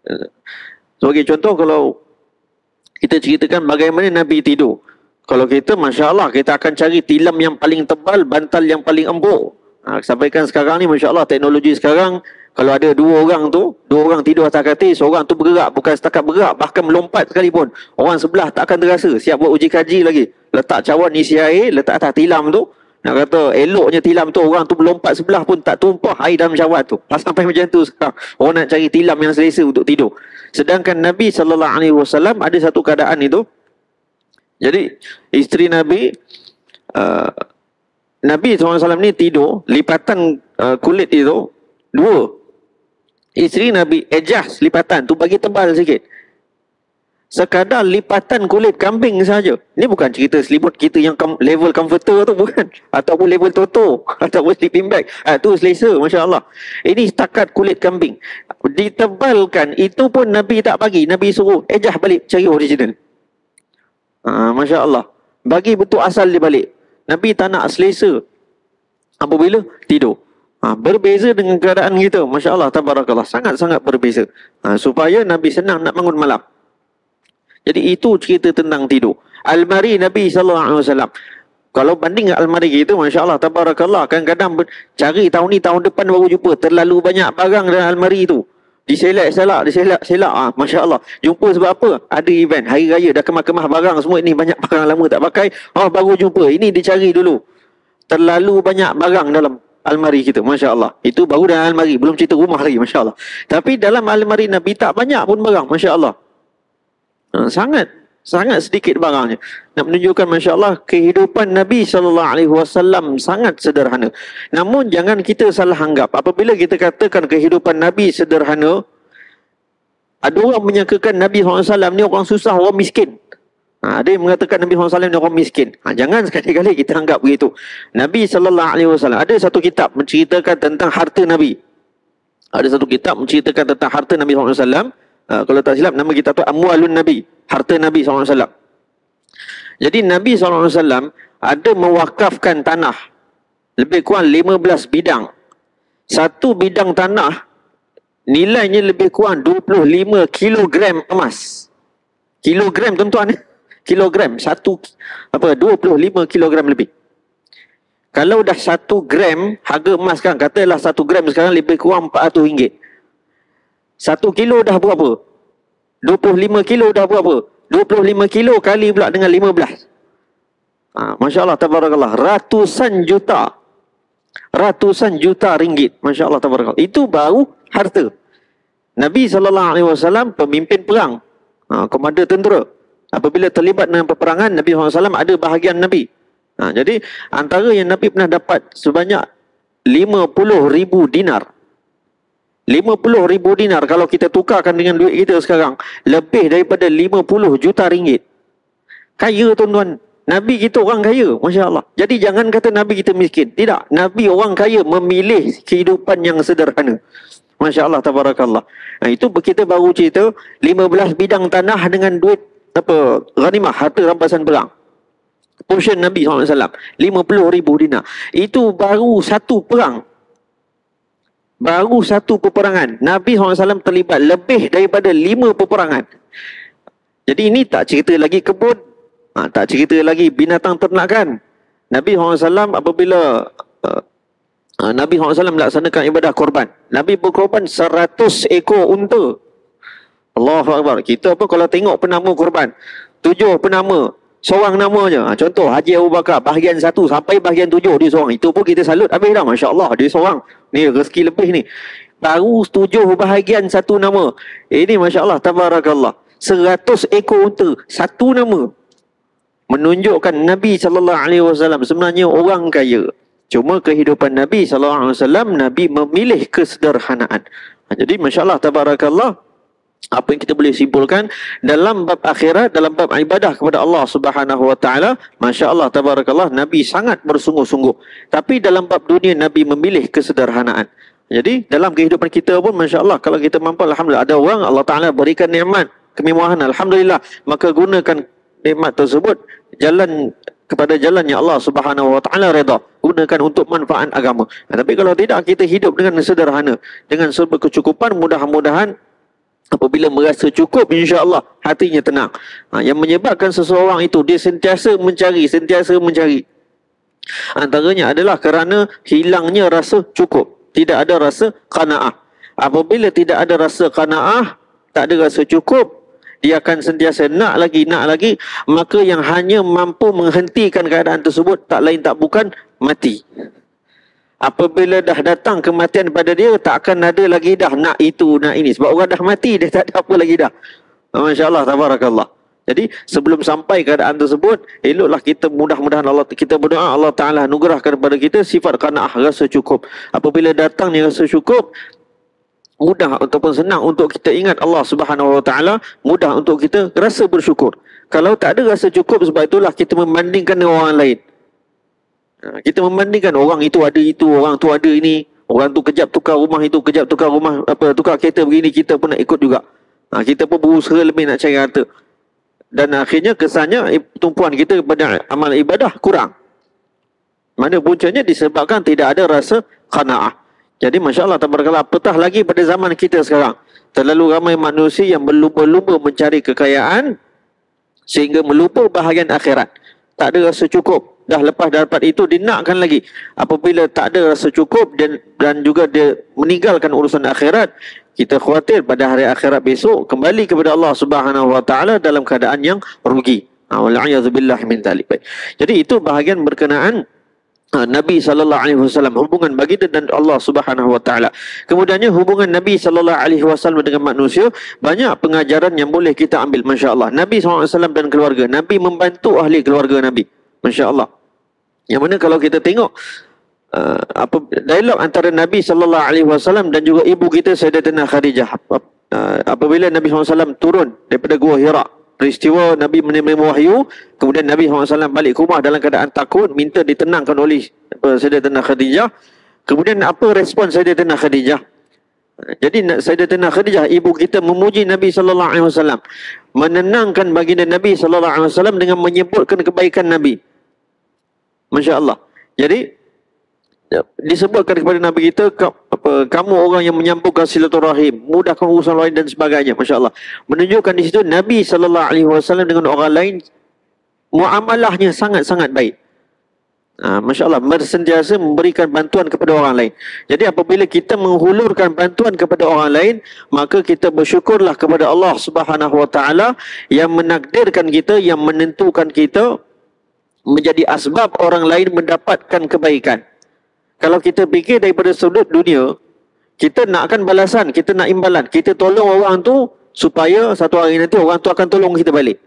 sebagai contoh, kalau kita ceritakan bagaimana Nabi tidur. Kalau kita, Masya Allah, kita akan cari tilam yang paling tebal, bantal yang paling empuk. Ha, sampaikan sekarang ni, Masya Allah, teknologi sekarang, kalau ada dua orang tu, dua orang tidur atas katil, seorang tu bergerak, bukan setakat bergerak, bahkan melompat sekalipun, orang sebelah tak akan terasa. Siap buat uji kaji lagi. Letak cawan isi air, letak atas tilam tu, nak kata eloknya tilam tu, orang tu melompat sebelah pun tak tumpah air dalam cawan tu. Sampai macam tu sekarang. Orang nak cari tilam yang selesa untuk tidur. Sedangkan Nabi sallallahu alaihi wasallam ada satu keadaan itu. Jadi isteri Nabi, uh, Nabi sallallahu alaihi wasallam ni tidur, lipatan uh, kulit itu dua. Isteri Nabi adjust lipatan tu bagi tebal sikit. Sekadar lipatan kulit kambing saja. Ini bukan cerita selimut kita yang com- level comforter tu, bukan. Ataupun level toto, ataupun sleeping bag. Ah, tu selesa, Masya Allah. Ini setakat kulit kambing. Ditebalkan, itu pun Nabi tak bagi. Nabi suruh, ejah balik, cari original. Ah, Masya Allah. Bagi bentuk asal dia balik. Nabi tak nak selesa. Apabila tidur. Ha, berbeza dengan keadaan kita. Masya Allah, tabarakallah. Sangat-sangat berbeza. Ha, supaya Nabi senang nak bangun malam. Jadi itu cerita tentang tidur. Almari Nabi sallallahu alaihi wasallam. Kalau banding dengan almari kita, Masya Allah, tabarakallah. Kadang-kadang cari tahun ni, tahun depan baru jumpa. Terlalu banyak barang dalam almari tu. Diselak-selak, diselak-selak. Ah, Masya Allah. Jumpa sebab apa? Ada event, hari raya, dah kemah-kemah barang semua ini. Banyak barang lama tak pakai. Oh, baru jumpa. Ini dicari dulu. Terlalu banyak barang dalam almari kita, Masya Allah. Itu baru dalam almari. Belum cerita rumah lagi, Masya Allah. Tapi dalam almari Nabi tak banyak pun barang, Masya Allah. Ha, sangat sangat sedikit barangnya. Nak menunjukkan, Masya Allah, kehidupan Nabi sallallahu alaihi wasallam sangat sederhana. Namun jangan kita salah anggap. Apabila kita katakan kehidupan Nabi sederhana, ada orang menyangkakan Nabi sallallahu alaihi wasallam ni orang susah, orang miskin. Ha, ada yang mengatakan Nabi sallallahu alaihi wasallam ni orang miskin. Ha, jangan sekali-kali kita anggap begitu. Nabi sallallahu alaihi wasallam ada satu kitab menceritakan tentang harta Nabi. Ada satu kitab menceritakan tentang harta Nabi sallallahu alaihi wasallam. Uh, kalau tak silap, nama kitab tu Amwalun Nabi, harta Nabi sallallahu alaihi wasallam. Jadi Nabi sallallahu alaihi wasallam ada mewakafkan tanah lebih kurang lima belas bidang. Satu bidang tanah nilainya lebih kurang dua puluh lima kilogram emas. Kilogram, tuan-tuan, kilogram. Satu, apa, dua puluh lima kilogram lebih. Kalau dah satu gram, harga emas sekarang, katalah satu gram sekarang lebih kurang empat ratus ringgit. Satu kilo dah berapa? dua puluh lima kilo dah berapa? dua puluh lima kilo kali pula dengan lima belas. Ha, Masya Allah, tabarakallah. Ratusan juta. Ratusan juta ringgit. Masya Allah, tabarakallah. Itu baru harta. Nabi sallallahu alaihi wasallam pemimpin perang. Ha, komander tentera. Apabila terlibat dengan peperangan, Nabi sallallahu alaihi wasallam ada bahagian Nabi. Ha, jadi, antara yang Nabi pernah dapat sebanyak lima puluh ribu dinar. lima puluh ribu dinar kalau kita tukarkan dengan duit kita sekarang, lebih daripada lima puluh juta ringgit. Kaya, tuan-tuan. Nabi kita orang kaya, Masya Allah. Jadi jangan kata Nabi kita miskin. Tidak. Nabi orang kaya memilih kehidupan yang sederhana. Masya Allah, tabarakallah. Nah, itu kita baru cerita lima belas bidang tanah dengan duit apa ghanimah, harta rampasan perang. Portion Nabi sallallahu alaihi wasallam lima puluh ribu dinar. Itu baru satu perang. Baru satu peperangan. Nabi sallallahu alaihi wasallam terlibat lebih daripada lima peperangan. Jadi ini tak cerita lagi kebun. Ha, tak cerita lagi binatang ternakan. Nabi sallallahu alaihi wasallam apabila uh, Ha, Nabi sallallahu alaihi wasallam melaksanakan ibadah korban. Nabi berkorban seratus ekor unta. Allahu Akbar. Kita apa kalau tengok penama korban, tujuh penama, seorang nama je. Ha, contoh Haji Abu Bakar, bahagian satu sampai bahagian tujuh dia seorang. Itu pun kita salut habis dah. Masya Allah, dia seorang. Ni rezeki lebih ni. Baru tujuh bahagian satu nama. Ini Masya Allah, tabarakallah. Seratus ekor unta, satu nama. Menunjukkan Nabi sallallahu alaihi wasallam sebenarnya orang kaya. Cuma kehidupan Nabi sallallahu alaihi wasallam, Nabi memilih kesederhanaan. Ha, jadi Masya Allah, tabarakallah. Apa yang kita boleh simpulkan dalam bab akhirat, dalam bab ibadah kepada Allah Subhanahu wa taala, Masya Allah, tabarakallah, Nabi sangat bersungguh-sungguh. Tapi dalam bab dunia, Nabi memilih kesederhanaan. Jadi dalam kehidupan kita pun Masya Allah, kalau kita mampu, alhamdulillah, ada orang Allah Ta'ala berikan nikmat, kemewahan, alhamdulillah, maka gunakan nikmat tersebut jalan kepada jalannya Allah Subhanahu wa taala redha, gunakan untuk manfaat agama. Nah, tapi kalau tidak, kita hidup dengan sederhana, dengan serba kecukupan, mudah-mudahan apabila merasa cukup, insya-Allah hatinya tenang. Ha, yang menyebabkan seseorang itu dia sentiasa mencari, sentiasa mencari, antaranya adalah kerana hilangnya rasa cukup, tidak ada rasa qanaah. Apabila tidak ada rasa qanaah, tak ada rasa cukup, dia akan sentiasa nak lagi, nak lagi. Maka yang hanya mampu menghentikan keadaan tersebut tak lain tak bukan mati. Apabila dah datang kematian pada dia, tak akan ada lagi dah nak itu, nak ini. Sebab orang dah mati, dia tak ada apa lagi dah. Masya Allah, tabarakallah. Jadi sebelum sampai keadaan tersebut, eloklah kita mudah-mudahan Allah, kita berdoa Allah Ta'ala anugerahkan kepada kita sifat qanaah, rasa cukup. Apabila datang ni rasa cukup, mudah ataupun senang untuk kita ingat Allah Subhanahu wa taala, mudah untuk kita rasa bersyukur. Kalau tak ada rasa cukup, sebab itulah kita membandingkan dengan orang lain. Kita membandingkan orang itu ada itu, orang tu ada ini, orang tu kejap tukar rumah itu, kejap tukar rumah apa, tukar kereta begini, kita pun nak ikut juga. Ha, kita pun berusaha lebih nak cari harta. Dan akhirnya kesannya tumpuan kita kepada amal ibadah kurang. Mana puncanya disebabkan tidak ada rasa qanaah. Jadi Masya Allah, tabarakallah, apatah lagi pada zaman kita sekarang. Terlalu ramai manusia yang berlumba-lumba mencari kekayaan sehingga melupa bahagian akhirat. Tak ada rasa cukup. Dah lepas dapat itu, dia nakkan lagi. Apabila tak ada rasa cukup dan, dan juga dia meninggalkan urusan akhirat, kita khawatir pada hari akhirat besok kembali kepada Allah Subhanahu wa taala dalam keadaan yang rugi. Wa'alaikumsalam min dzalik. Jadi itu bahagian berkenaan Nabi sallallahu alaihi wasallam, hubungan baginda dan Allah Subhanahu wa taala. Kemudiannya hubungan Nabi sallallahu alaihi wasallam dengan manusia, banyak pengajaran yang boleh kita ambil, masya-Allah. Nabi sallallahu alaihi wasallam dan keluarga, Nabi membantu ahli keluarga Nabi. Masya-Allah. Yang mana kalau kita tengok uh, apa dialog antara Nabi sallallahu alaihi wasallam dan juga ibu kita Sayyidatina Khadijah, uh, apabila Nabi sallallahu alaihi wasallam turun daripada Gua Hira, peristiwa Nabi menerima wahyu, kemudian Nabi sallallahu alaihi wasallam balik ke rumah dalam keadaan takut, minta ditenangkan oleh Sayyidatina Khadijah. Kemudian apa respon Sayyidatina Khadijah? Jadi Sayyidatina Khadijah, ibu kita, memuji Nabi sallallahu alaihi wasallam, menenangkan baginda Nabi sallallahu alaihi wasallam dengan menyebutkan kebaikan Nabi. Masya Allah. Jadi disebutkan kepada Nabi kita, apa, kamu orang yang menyambungkan silaturahim, mudahkan urusan lain dan sebagainya. Masya Allah. Menunjukkan di situ Nabi sallallahu alaihi wasallam dengan orang lain muamalahnya sangat-sangat baik. Ha, Masya Allah, sentiasa memberikan bantuan kepada orang lain. Jadi apabila kita menghulurkan bantuan kepada orang lain, maka kita bersyukurlah kepada Allah Subhanahu wa taala yang menakdirkan kita, yang menentukan kita menjadi asbab orang lain mendapatkan kebaikan. Kalau kita fikir daripada sudut dunia, kita nakkan balasan, kita nak imbalan, kita tolong orang tu supaya satu hari nanti orang tu akan tolong kita balik.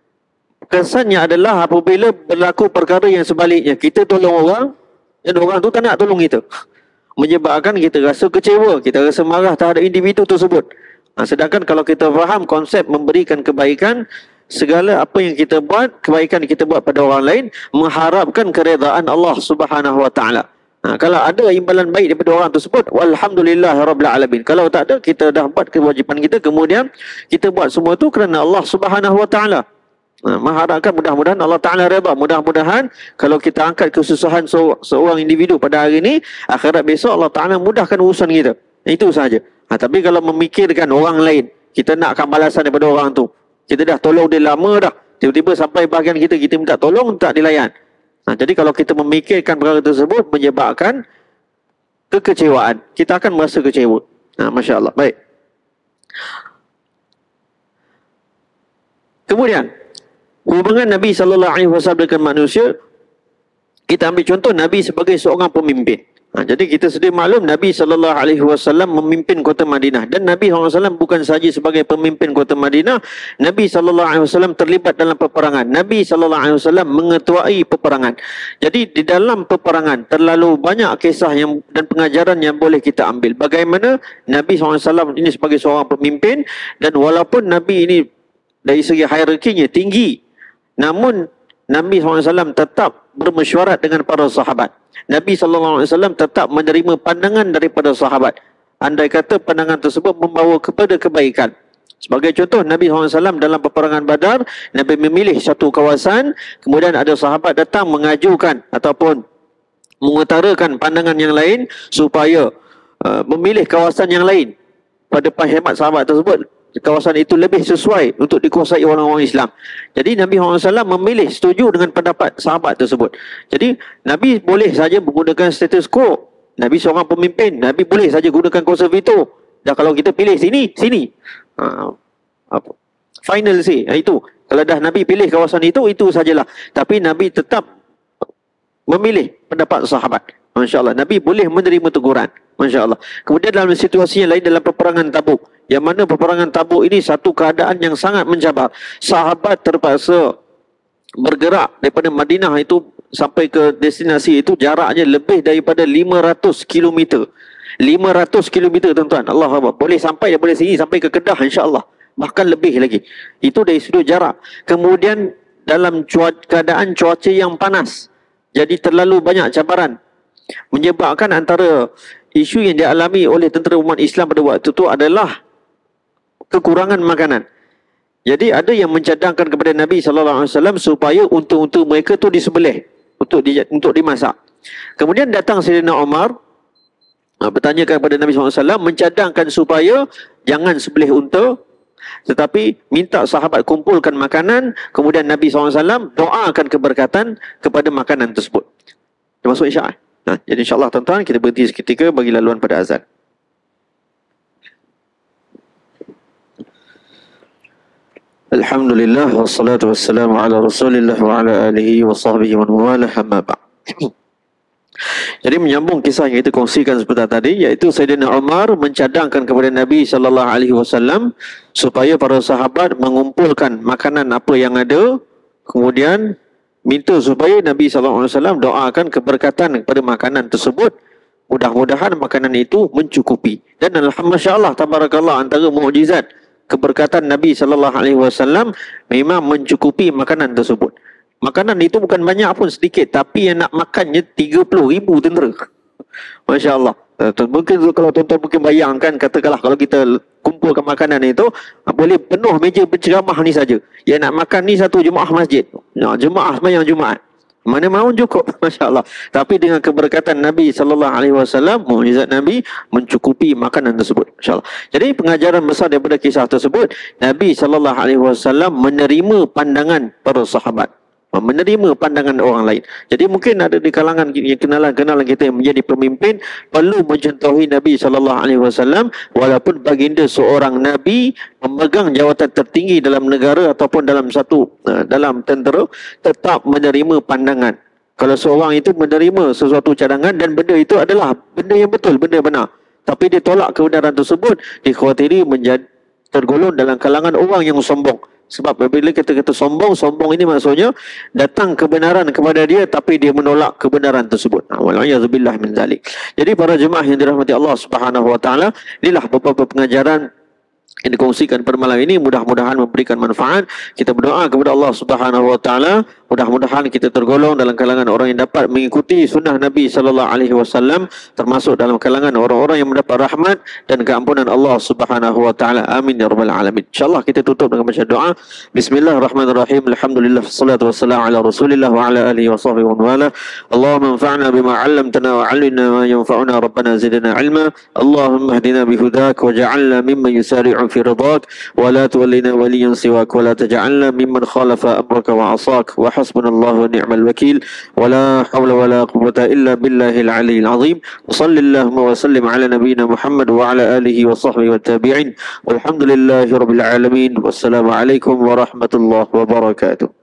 Kesannya adalah apabila berlaku perkara yang sebaliknya, kita tolong orang dan orang tu tak nak tolong kita, menyebabkan kita rasa kecewa, kita rasa marah terhadap individu tersebut. Ha, sedangkan kalau kita faham konsep memberikan kebaikan, segala apa yang kita buat, kebaikan kita buat pada orang lain, mengharapkan keredaan Allah Subhanahu wa taala. Ha, kalau ada imbalan baik daripada orang tersebut, walhamdulillahirabbil alamin. Kalau tak ada, kita dah buat kewajipan kita, kemudian kita buat semua itu kerana Allah Subhanahu wa taala. Ha, mengharapkan mudah-mudahan Allah Ta'ala redha. Mudah-mudahan kalau kita angkat kesusahan seorang individu pada hari ini, akhirat besok Allah Ta'ala mudahkan urusan kita. Itu sahaja. Ha, tapi kalau memikirkan orang lain, kita nakkan balasan daripada orang tu, kita dah tolong dia lama dah, tiba-tiba sampai bahagian kita, kita minta tolong, tak dilayan. Ha, jadi kalau kita memikirkan perkara tersebut, menyebabkan kekecewaan. Kita akan merasa kecewa. Ha, Masya Allah. Baik. Kemudian, hubungan Nabi sallallahu alaihi wasallam dengan manusia, kita ambil contoh Nabi sebagai seorang pemimpin. Ha, jadi kita sedia maklum Nabi sallallahu alaihi wasallam memimpin kota Madinah, dan Nabi sallallahu alaihi wasallam bukan sahaja sebagai pemimpin kota Madinah, Nabi sallallahu alaihi wasallam terlibat dalam peperangan. Nabi sallallahu alaihi wasallam mengetuai peperangan. Jadi di dalam peperangan terlalu banyak kisah yang dan pengajaran yang boleh kita ambil. Bagaimana Nabi sallallahu alaihi wasallam ini sebagai seorang pemimpin, dan walaupun Nabi ini dari segi hierarkinya tinggi, namun Nabi sallallahu alaihi wasallam tetap bermesyuarat dengan para sahabat. Nabi sallallahu alaihi wasallam tetap menerima pandangan daripada sahabat, andai kata pandangan tersebut membawa kepada kebaikan. Sebagai contoh, Nabi sallallahu alaihi wasallam dalam peperangan Badar, Nabi memilih satu kawasan, kemudian ada sahabat datang mengajukan ataupun mengutarakan pandangan yang lain supaya uh, memilih kawasan yang lain. Pada hemat sahabat tersebut, kawasan itu lebih sesuai untuk dikuasai orang-orang Islam. Jadi Nabi sallallahu alaihi wasallam memilih setuju dengan pendapat sahabat tersebut. Jadi Nabi boleh saja menggunakan status quo. Nabi seorang pemimpin, Nabi boleh saja gunakan kuasa veto. Dah kalau kita pilih sini, sini. Ha, apa? Final say, ha, itu. Kalau dah Nabi pilih kawasan itu, itu sajalah. Tapi Nabi tetap memilih pendapat sahabat. Masya Allah. Nabi boleh menerima teguran. Masya Allah. Kemudian dalam situasi yang lain, dalam peperangan Tabuk, yang mana peperangan Tabuk ini satu keadaan yang sangat mencabar. Sahabat terpaksa bergerak daripada Madinah itu sampai ke destinasi itu, jaraknya lebih daripada lima ratus kilometer. lima ratus kilometer, tuan-tuan. Allah Akbar. Boleh sampai daripada sini sampai ke Kedah, insya-Allah. Bahkan lebih lagi. Itu dari sudut jarak. Kemudian dalam cuaca, keadaan cuaca yang panas. Jadi terlalu banyak cabaran. Menyebabkan antara isu yang dialami oleh tentera umat Islam pada waktu itu adalah kekurangan makanan. Jadi ada yang mencadangkan kepada Nabi sallallahu alaihi wasallam supaya unta-unta mereka tu disembelih untuk di, untuk dimasak. Kemudian datang Sayyidina Umar bertanyakan kepada Nabi sallallahu alaihi wasallam, mencadangkan supaya jangan sembelih unta, tetapi minta sahabat kumpulkan makanan, kemudian Nabi sallallahu alaihi wasallam doakan keberkatan kepada makanan tersebut. Termasuk isyak. Nah, jadi insya-Allah tuan-tuan, kita berhenti seketika bagi laluan pada azan. Alhamdulillah wassalatu wassalamu ala Rasulillah wa ala alihi wa sahbihi wa wala, amma ba'd. Jadi menyambung kisah yang kita kongsikan sebentar tadi, iaitu Sayyidina Umar mencadangkan kepada Nabi sallallahu alaihi wasallam supaya para sahabat mengumpulkan makanan apa yang ada, kemudian minta supaya Nabi sallallahu alaihi wasallam doakan keberkatan kepada makanan tersebut. Mudah-mudahan makanan itu mencukupi. Dan alhamdulillah, tabarakallah, antara mukjizat keberkatan Nabi sallallahu alaihi wasallam memang mencukupi makanan tersebut. Makanan itu bukan banyak pun, sedikit, tapi yang nak makannya tiga puluh ribu tentera. Masya Allah. Mungkin kalau tuan-tuan mungkin bayangkan, katakanlah kalau kita kumpulkan makanan itu, boleh penuh meja berceramah ni saja. Yang nak makan ni satu jemaah masjid. Nah, jemaah sembahyang Jumaat. Mana mahu cukup. Masya Allah. Tapi dengan keberkatan Nabi sallallahu alaihi wasallam, mukjizat Nabi mencukupi makanan tersebut. Masya Allah. Jadi pengajaran besar daripada kisah tersebut, Nabi sallallahu alaihi wasallam menerima pandangan para sahabat, menerima pandangan orang lain. Jadi mungkin ada di kalangan kenalan-kenalan kita yang menjadi pemimpin perlu mencontohi Nabi sallallahu alaihi wasallam, walaupun baginda seorang nabi memegang jawatan tertinggi dalam negara ataupun dalam satu dalam tentera, tetap menerima pandangan. Kalau seorang itu menerima sesuatu cadangan dan benda itu adalah benda yang betul, benda benar, tapi dia tolak kebenaran tersebut, dikhawatiri menjadi tergolong dalam kalangan orang yang sombong. Sebab bila kita kata sombong, sombong ini maksudnya datang kebenaran kepada dia tapi dia menolak kebenaran tersebut. Wa'alaikumsalam min zalik. Jadi para jemaah yang dirahmati Allah Subhanahu wa taala, inilah beberapa pengajaran yang dikongsikan pada malam ini, mudah-mudahan memberikan manfaat. Kita berdoa kepada Allah Subhanahu wa taala, mudah-mudahan kita tergolong dalam kalangan orang yang dapat mengikuti sunnah Nabi sallallahu alaihi wasallam, termasuk dalam kalangan orang-orang yang mendapat rahmat dan keampunan Allah Subhanahu wa taala. Amin ya rabbal alamin. Insyaallah kita tutup dengan baca doa. Bismillahirrahmanirrahim. Alhamdulillah wassalatu wassalamu ala Rasulillah wa ala alihi wa sahbihi wa wala. Allahumma anfa'na bima 'allamtana wa 'allimna ma yanfa'una, rabbana zidna 'ilma. Allahumma ihdina bihudak waj'alna mimman yusari'u في رضاك ولا تولنا وليا سواك ولا تجعلنا ممن خالف أمرك وعصاك وحسن hasbunallahu wa ni'mal wakil wa la hawla wa la quwwata illa billahil aliyyil azim. Sallallahu wa sallim ala nabiyyina Muhammad wa ala alihi wa sahbihi wa tabi'in. Walhamdulillahi rabbil alamin. Wassalamualaikum warahmatullahi wabarakatuh.